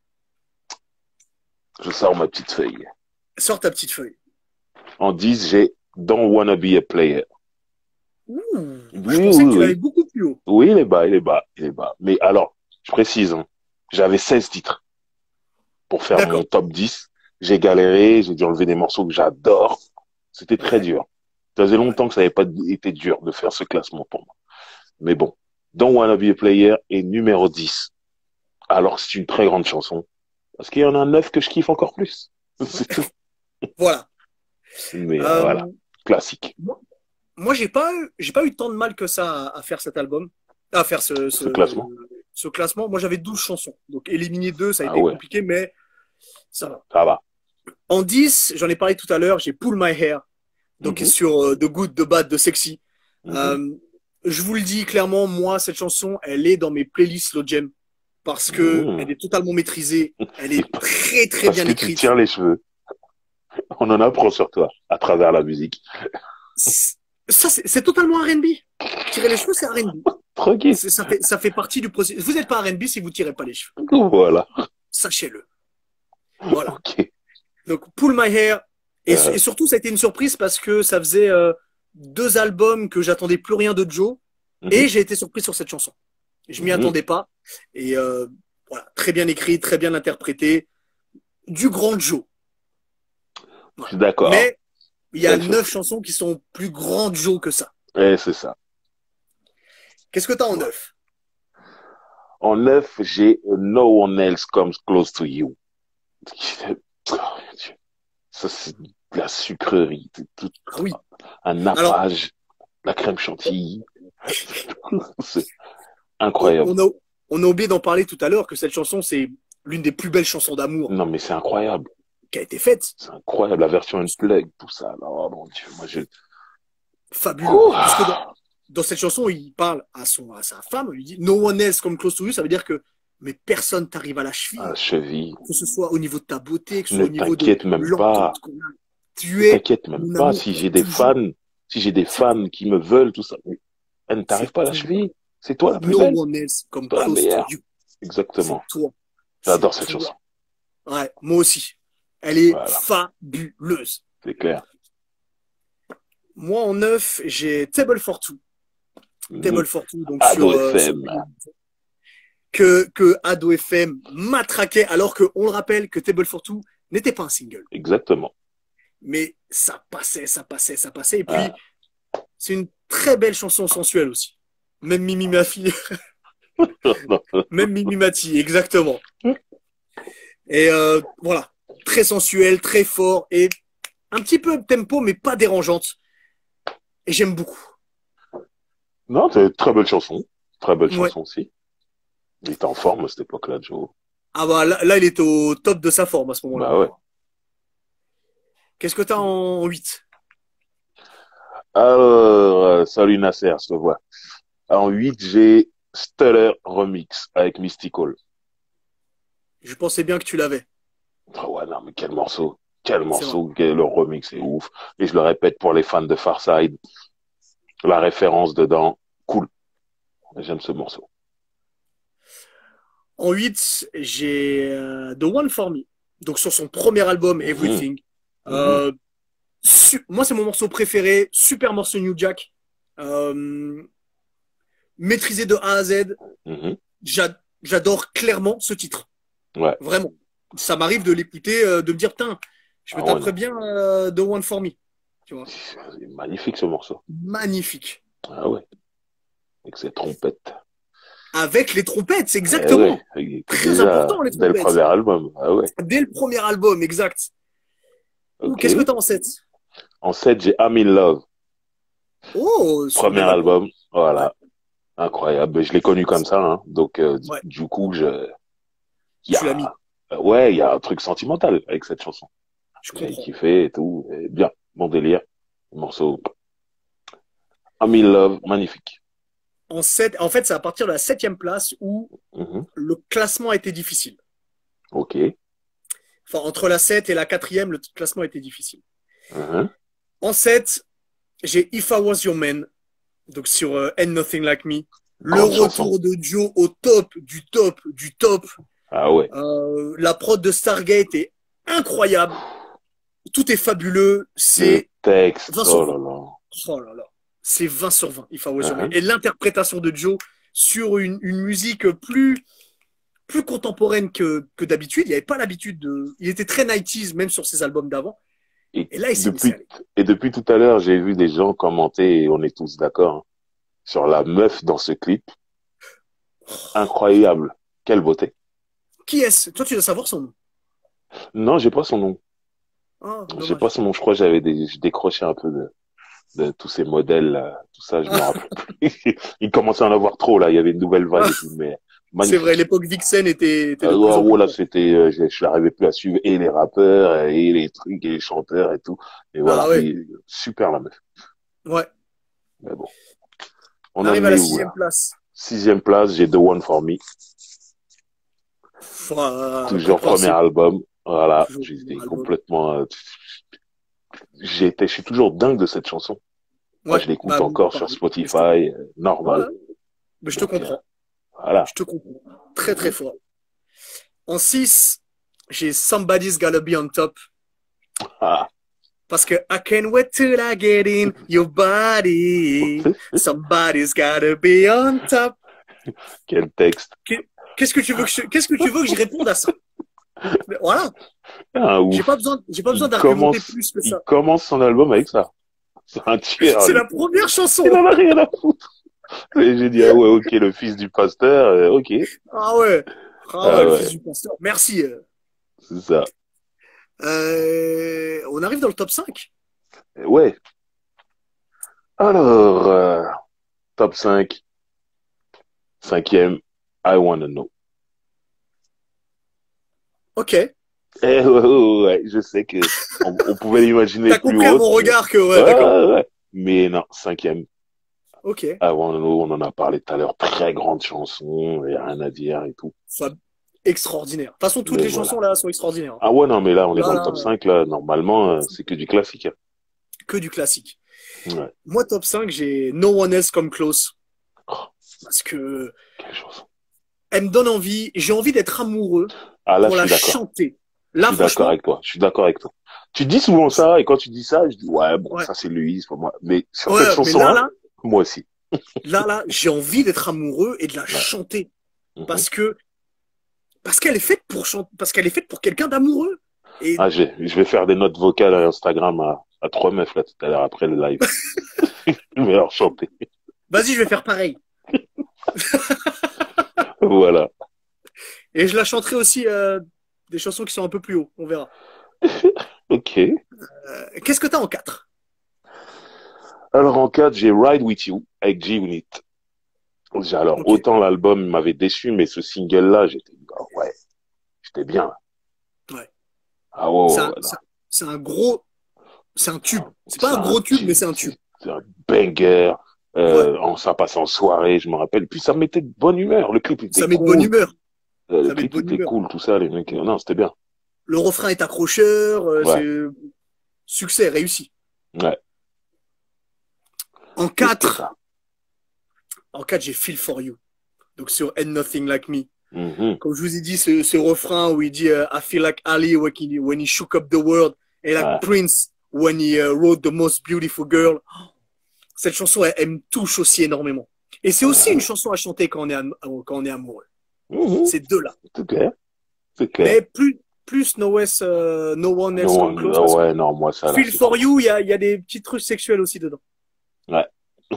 je sors ma petite feuille. Sors ta petite feuille. En 10, j'ai Don't Wanna Be a Player. Ouh, je Oui, pensais que oui, tu l'avais oui. beaucoup plus haut. Oui, il est bas, il est bas, il est bas. Mais alors, je précise, hein, j'avais 16 titres pour faire mon D'accord. top 10. J'ai galéré, j'ai dû enlever des morceaux que j'adore. C'était très Ouais, dur. Ça faisait ouais. longtemps que ça n'avait pas été dur de faire ce classement pour moi. Mais bon, Don't Wanna Be a Player est numéro 10. Alors, c'est une très grande chanson. Parce qu'il y en a 9 que je kiffe encore plus. C'est tout. Voilà. Mais voilà, Euh, classique. moi, moi, j'ai pas eu tant de mal que ça à faire cet album, à faire Ce classement. ce classement. Moi, j'avais 12 chansons. Donc, éliminer deux, ça a Ah été ouais, compliqué, mais ça va. ça va. En 10, j'en ai parlé tout à l'heure, j'ai Pull My Hair, donc Mhm, sur The Good, The Bad, The Sexy. mhm. Euh, je vous le dis clairement, moi, cette chanson, elle est dans mes playlists Slow Jam parce que Mhm. elle est totalement maîtrisée, elle Et est très très parce bien que tu écrite. tires les cheveux. On en apprend sur toi à travers la musique. Ça, c'est totalement R&B. Tirer les cheveux, c'est R&B. Tranquille. Ça fait partie du processus. Vous n'êtes pas R&B si vous tirez pas les cheveux. Voilà. Sachez-le. Voilà. Ok. Donc, Pull My Hair. Et Euh, surtout, ça a été une surprise parce que ça faisait 2 albums que j'attendais plus rien de Joe. mhm, Et j'ai été surpris sur cette chanson. Je m'y mhm. attendais pas. Et voilà, très bien écrit, très bien interprété. Du grand Joe. Je Voilà. suis d'accord. Mais il y a Belle 9 chanson. chansons qui sont plus grandes Joe que ça. C'est ça. Qu'est-ce que tu as en Ouais. 9? En 9, j'ai No One Else Comes Close to You. Oh, mon Dieu. Ça, c'est de la sucrerie. C'est tout Ah oui. un Alors, nappage, la crème chantilly. C'est on, incroyable. on a, on a oublié d'en parler tout à l'heure que cette chanson, c'est l'une des plus belles chansons d'amour Non, mais c'est incroyable. qui a été faite. C'est incroyable. La version unplugged, tout ça. Là, oh mon Dieu, moi, j'ai... Fabuleux. Ouh, Puisque dans cette chanson, il parle à sa femme, il lui dit No one else come close to you. Ça veut dire que mais personne t'arrive à la la cheville, cheville. que ce soit au niveau de ta beauté, que ce Ne soit au niveau de t'inquiète même pas. l'entente qu'on a. Ne Tu es t'inquiète même mon pas amour si pour j'ai des toujours. fans, si j'ai des C'est fans qui me veulent, tout ça. Mais elle ne t'arrive c'est pas à la toi. cheville. C'est toi la plus No belle. one else come Toi la close to meilleure. you. C'est Exactement. toi. C'est J'adore cette chanson. toi. Ouais, moi aussi. Elle est Voilà. fabuleuse. C'est clair. Moi, en 9, j'ai Table for Two. Mhm. Table for Two, donc Ado sur FM. que Ado FM matraquait, alors qu'on le rappelle que Table for Two n'était pas un single. Exactement. Mais ça passait, ça passait, ça passait. Et puis, Ah. c'est une très belle chanson sensuelle aussi. Même Mimi ma fille, même Mimi Mati, exactement. Et voilà, très sensuelle, très fort et un petit peu tempo, mais pas dérangeante. Et j'aime beaucoup. Non, c'est une très belle chanson. Très belle Ouais. chanson aussi. Il était en forme à cette époque-là, Joe. Ah bah là, il est au top de sa forme à ce moment-là. Bah ouais. Qu'est-ce que t'as en 8? Alors, salut Nasser, je te vois. En 8, j'ai Stutter Remix avec Mystical. Je pensais bien que tu l'avais. Ah ouais, non, mais quel morceau. Quel C'est vrai. morceau. Le remix est ouf. Et je le répète pour les fans de Farside. La référence dedans, cool. J'aime ce morceau. En 8, j'ai The One For Me. Donc sur son premier album, Mhm, Everything. mhm, Euh, moi, c'est mon morceau préféré. Super morceau New Jack. Euh, maîtrisé de A à Z. mhm. J'adore clairement ce titre. Ouais. Vraiment. Ça m'arrive de l'écouter, de me dire, putain, je me Ah ouais, taperais non. bien The One For Me. Tu vois. C'est magnifique ce morceau. Magnifique. Ah ouais. Avec ses trompettes. Avec les trompettes, c'est Eh ouais. exactement. Il était Très déjà important, les dès le trompettes. premier album. Ah ouais. Dès le premier album, exact. Ou Ok. qu'est-ce que t'as en 7? En 7, j'ai I'm in Love. Oh, Premier souvenir d'album. album, Ouais, voilà, incroyable. Je l'ai connu comme ça, hein. Donc ouais, du coup, il y tu l'as mis. a, ouais, il y a un truc sentimental avec cette chanson. Je J'ai comprends. kiffé et tout, et bien, bon délire. Le morceau I'm in Love, magnifique. En fait, c'est à partir de la septième place où Mhm. le classement a été difficile. Ok. Enfin, entre la 7 et la quatrième, le classement a été difficile. Mhm. En 7, j'ai If I Was Your Man, donc sur Ain't Nothing Like Me. Le Grande chanson. retour de Joe au top, du top, du top. Ah ouais. La prod de Stargate est incroyable. Tout est fabuleux. Le C'est texte, 20 sur oh là 20. là. Oh là là. C'est 20 sur 20, If I Was Your Man. Mhm. Et l'interprétation de Joe sur une musique plus contemporaine que d'habitude. Il n'y avait pas l'habitude de. Il était très 90s, même sur ses albums d'avant. Et Et là, il s'est laissé depuis, aller. et depuis tout à l'heure, j'ai vu des gens commenter, et on est tous d'accord, hein, sur la meuf dans ce clip. Incroyable. Quelle beauté. Qui est-ce? Toi, tu dois savoir son nom. Non, j'ai pas son nom. Ah, J'ai pas dommage. son nom. Je crois que j'ai décroché un peu de tous ces modèles, là, tout ça, je me Ah, rappelle plus. Il commençait à en avoir trop, là. Il y avait une nouvelle vague ah, et tout, mais c'est vrai, magnifique. l'époque Vixen était de plus en plus Voilà, forte. c'était, je n'arrivais plus à suivre et les rappeurs et les trucs et les chanteurs et tout. Et Ah voilà, ouais, mais super la meuf. ouais. Mais bon, On on en arrive à la est où sixième là? place. Sixième place, j'ai The One for Me, toujours premier Compréhensible. album. Voilà, Toujours le j'étais même album. complètement, je suis toujours dingue de cette chanson. Moi, Ouais, je l'écoute bah, encore sur pareil. Spotify, Ouais, normal. mais je te Donc comprends. voilà. Je te comprends. Très, très Mhm. fort. En 6, j'ai Somebody's Gotta Be on Top. Ah, Parce que I can't wait till I get in your body. Somebody's gotta be on top. quel texte. Qu'est-ce que tu veux qu'est-ce que tu veux que je réponde à ça? Mais voilà. Ah, ouf. J'ai pas besoin d'argumenter plus que Il ça. commence son album avec ça. C'est un tueur, C'est lui. la première Il chanson. en a rien à foutre. Et j'ai dit, ah ouais, ok, le fils du pasteur, ok. Ah ouais. Ah ouais, Ah le fils ouais, du pasteur. Merci. c'est ça. On arrive dans le top 5. Ouais. Alors, top 5, cinquième, I Wanna Know. Ok. Eh ouais, ouais, ouais, je sais que on pouvait l'imaginer T'as plus compris à haute, mon mais regard que, ouais, ouais, d'accord. ouais, ouais. Mais non, cinquième, Ok. I Wanna Know, on en a parlé tout à l'heure, très grande chanson, et rien à dire et tout. Enfin, extraordinaire. De toute façon, toutes Mais les voilà. chansons là sont extraordinaires, hein. Ah ouais, non, mais là, on est dans Là, le là, top 5 là, normalement, c'est que du classique, hein. que du classique. Ouais. Moi, top 5, j'ai No One Else Come Close. Oh, Parce que quelle chanson. elle me donne envie. J'ai envie d'être amoureux Ah là, pour je la suis d'accord. chanter. Je Là, suis d'accord franchement, avec toi. Je suis d'accord avec toi. Tu dis souvent ça, et quand tu dis ça, je dis, ouais, bon, ouais. ça c'est lui, c'est pas moi. Mais sur cette Ouais, mais là, chanson-là, là, moi aussi. j'ai envie d'être amoureux et de la Ouais. chanter. Mhm. Parce que, parce qu'elle est faite pour chanter, parce qu'elle est faite pour quelqu'un d'amoureux. Et Ah, je vais faire des notes vocales à Instagram à trois meufs là tout à l'heure après le live. Je vais leur chanter. vas-y, je vais faire pareil. Voilà. Et je la chanterai aussi des chansons qui sont un peu plus haut. On verra. Ok. Qu'est-ce que t'as en 4? Alors en 4, j'ai Ride With You avec G-Unit. Alors Ok. autant l'album m'avait déçu, mais ce single-là, j'étais, ah ouais, j'étais bien. Ouais. Ah ouais, C'est ouais, un, ouais, non. c'est un gros, c'est un tube. C'est pas C'est un un gros tube, mais tube, c'est un tube. c'est un banger. Ouais. Ça passe en soirée, je me rappelle. Puis ça me mettait de bonne humeur. Le clip était Ça met de bonne cool. humeur. Le Ça met de clip bonne était humeur. cool, tout ça. Les mecs, non, c'était bien. Le refrain est accrocheur. Ouais, C'est succès, réussi. ouais. En C'était 4, ça. en 4, j'ai Feel For You. Donc sur Ain't Nothing Like Me. Mhm. Comme je vous ai dit, ce refrain où il dit I feel like Ali when he shook up the world and like Ouais. Prince when he wrote the most beautiful girl. Cette chanson, elle me touche aussi énormément. Et c'est aussi une Ouais. chanson à chanter quand on est amoureux. Mhm. Ces deux-là. C'est clair. C'est clair. Mais plus No One Else Come Non, Close, parce que ouais, non, moi, ça, là, Feel c'est trop For fort. You, il y a des petits trucs sexuels aussi dedans. Ouais.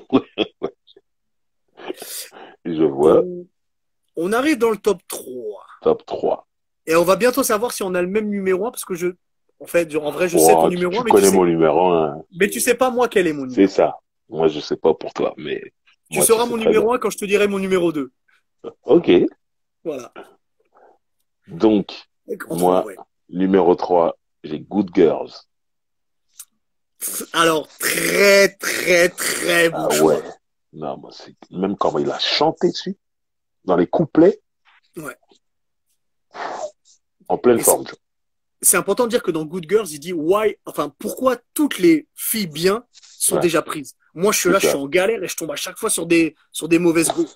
Je vois. On, on arrive dans le top 3. Top 3. Et on va bientôt savoir si on a le même numéro 1, parce que en vrai, je sais ton Oh, numéro 1, tu connais mon numéro 1. mais tu sais pas moi quel est mon C'est numéro 1. ça. Moi, je sais pas pour toi, mais Tu moi, tu seras sais mon très bien. numéro 1 quand je te dirai mon numéro 2. Ok. Voilà. Donc, En 3, moi, ouais. numéro 3, j'ai Good Girls. Alors, très, très, très bon Ah ouais. choix. Non, moi, c'est même quand il a chanté dessus, dans les couplets, Ouais. en pleine Et c'est forme. c'est important de dire que dans Good Girls, il dit why, enfin, pourquoi toutes les filles bien sont Ouais, déjà prises. Moi, je suis c'est là, je suis ça. en galère et je tombe à chaque fois sur des mauvaises go.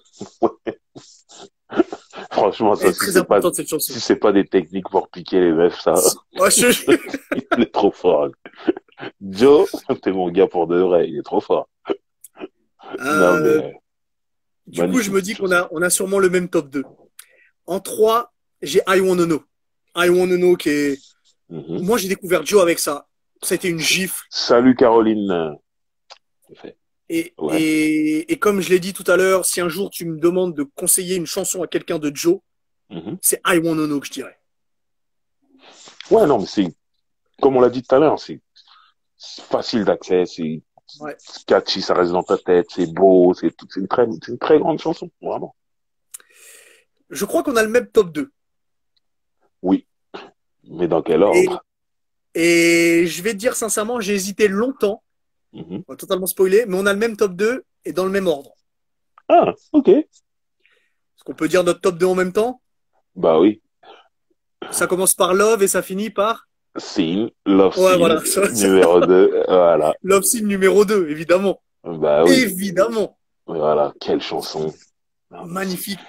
Franchement, Elle ça, est très importante, cette chanson. si c'est pas des techniques pour piquer les meufs, ça, Ouais, il est trop fort. Joe, t'es mon gars pour de vrai, il est trop fort. Non, Euh, mais du coup, je magnifique me cette dis chanson. on a sûrement le même top 2. En 3, j'ai I Wanna Know. I Wanna Know qui est. Mhm. Moi, j'ai découvert Joe avec ça. C'était une gifle. Salut Caroline. C'est fait. Ouais. Et comme je l'ai dit tout à l'heure, si un jour tu me demandes de conseiller une chanson à quelqu'un de Joe, Mhm. c'est I Wanna Know que je dirais. Ouais, non, mais c'est, comme on l'a dit tout à l'heure, c'est facile d'accès, Ouais. c'est catchy, ça reste dans ta tête, c'est beau, c'est une très grande chanson, vraiment. Je crois qu'on a le même top 2. Oui, mais dans quel Et, ordre? et je vais te dire sincèrement, j'ai hésité longtemps, Mhm. on va totalement spoiler, mais on a le même top 2 et dans le même ordre. Ah, ok. Est-ce qu'on peut dire notre top 2 en même temps? Bah oui. Ça commence par Love et ça finit par. Scene, Love Ouais, Scene, voilà. numéro 2, voilà. Love Scene numéro 2, évidemment. Bah oui, Évidemment. voilà, quelle chanson. Non, mais Magnifique.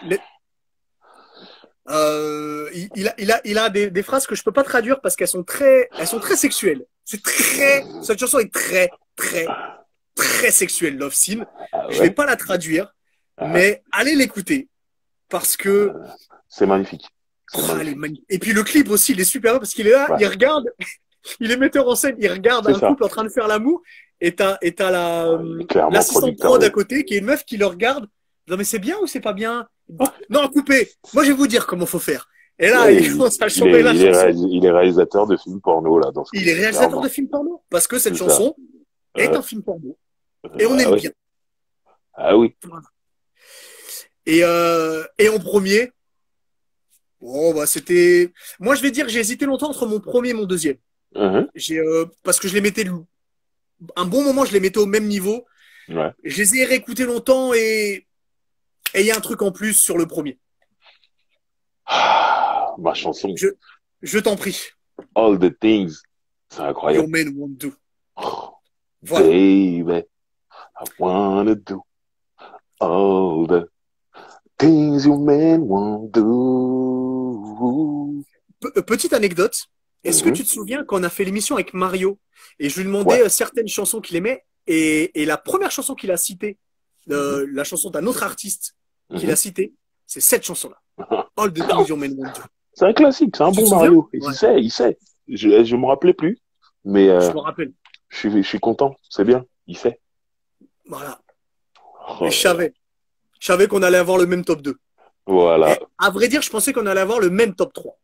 Il a des phrases que je peux pas traduire parce elles sont très sexuelles. Cette chanson est très, très, très sexuelle, Love Scene. ah Je vais ouais, pas la traduire, ah, mais allez l'écouter parce que c'est magnifique, c'est elle est magnifique. magnifique. Et puis le clip aussi, il est super parce qu'il est là, Ouais, il regarde, il est metteur en scène, il regarde c'est un ça. couple en train de faire l'amour et t'as Il est clairement l'assistante producteur. prod à côté qui est une meuf qui le regarde. Non mais c'est bien ou c'est pas bien? Ah, Non, coupez. Moi je vais vous dire comment faut faire. Et là, ouais, il commence à chanter la chanson. il est réalisateur de films porno, là, dans ce Il est clip, réalisateur de clairement. films porno parce que cette C'est ça. chanson est Euh, un film porno et on bah aime oui. bien. Ah oui. Voilà. Et en premier, bon bah c'était. Moi je vais dire j'ai hésité longtemps entre mon premier et mon deuxième. Mhm. Parce que je les mettais un bon moment, je les mettais au même niveau. Ouais. Je les ai réécoutés longtemps et il y a un truc en plus sur le premier. Ah, ma chanson, Je, je t'en prie. All the Things, c'est Your incroyable. man won't do. Oh, Voilà. baby, I wanna do all the things you men won't do. Petite anecdote. Est-ce que Mhm. tu te souviens quand on a fait l'émission avec Mario et je lui demandais Ouais. certaines chansons qu'il aimait et la première chanson qu'il a citée, Mhm. la chanson d'un autre artiste qu'il a Mhm. cité, c'est cette chanson-là. All the things your man won't do. C'est un classique, c'est un Tu te bon souviens? Mario. Ouais, Il sait. Je me rappelais plus, mais je me rappelle. je suis content, c'est bien, il sait. Voilà. Et Oh là là. je savais qu'on allait avoir le même top 2. Voilà. Et à vrai dire, je pensais qu'on allait avoir le même top 3.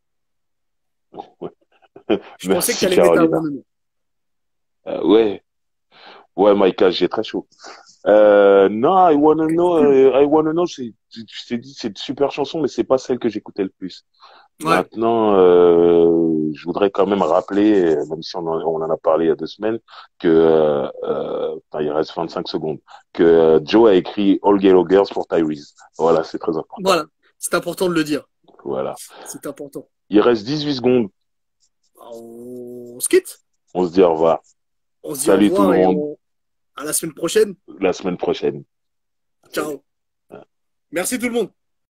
Je pensais que tu Merci allais mettre un Carolina. bon nom. Ouais, ouais, Micah, j'ai très chaud. Non, I Wanna Know, je t'ai dit, c'est une super chanson, mais c'est pas celle que j'écoutais le plus. Ouais, Maintenant, je voudrais quand même rappeler, même si on en a parlé il y a 2 semaines, que, enfin, il reste 25 secondes, que Joe a écrit All Ghetto Girls pour Tyrese. Voilà, c'est très important. voilà. C'est important de le dire. Voilà. C'est important. Il reste 18 secondes. On se quitte. On se dit au revoir. On se dit au Salut tout le revoir et monde. à la semaine prochaine. La semaine prochaine. Salut. Ciao. Merci tout le monde.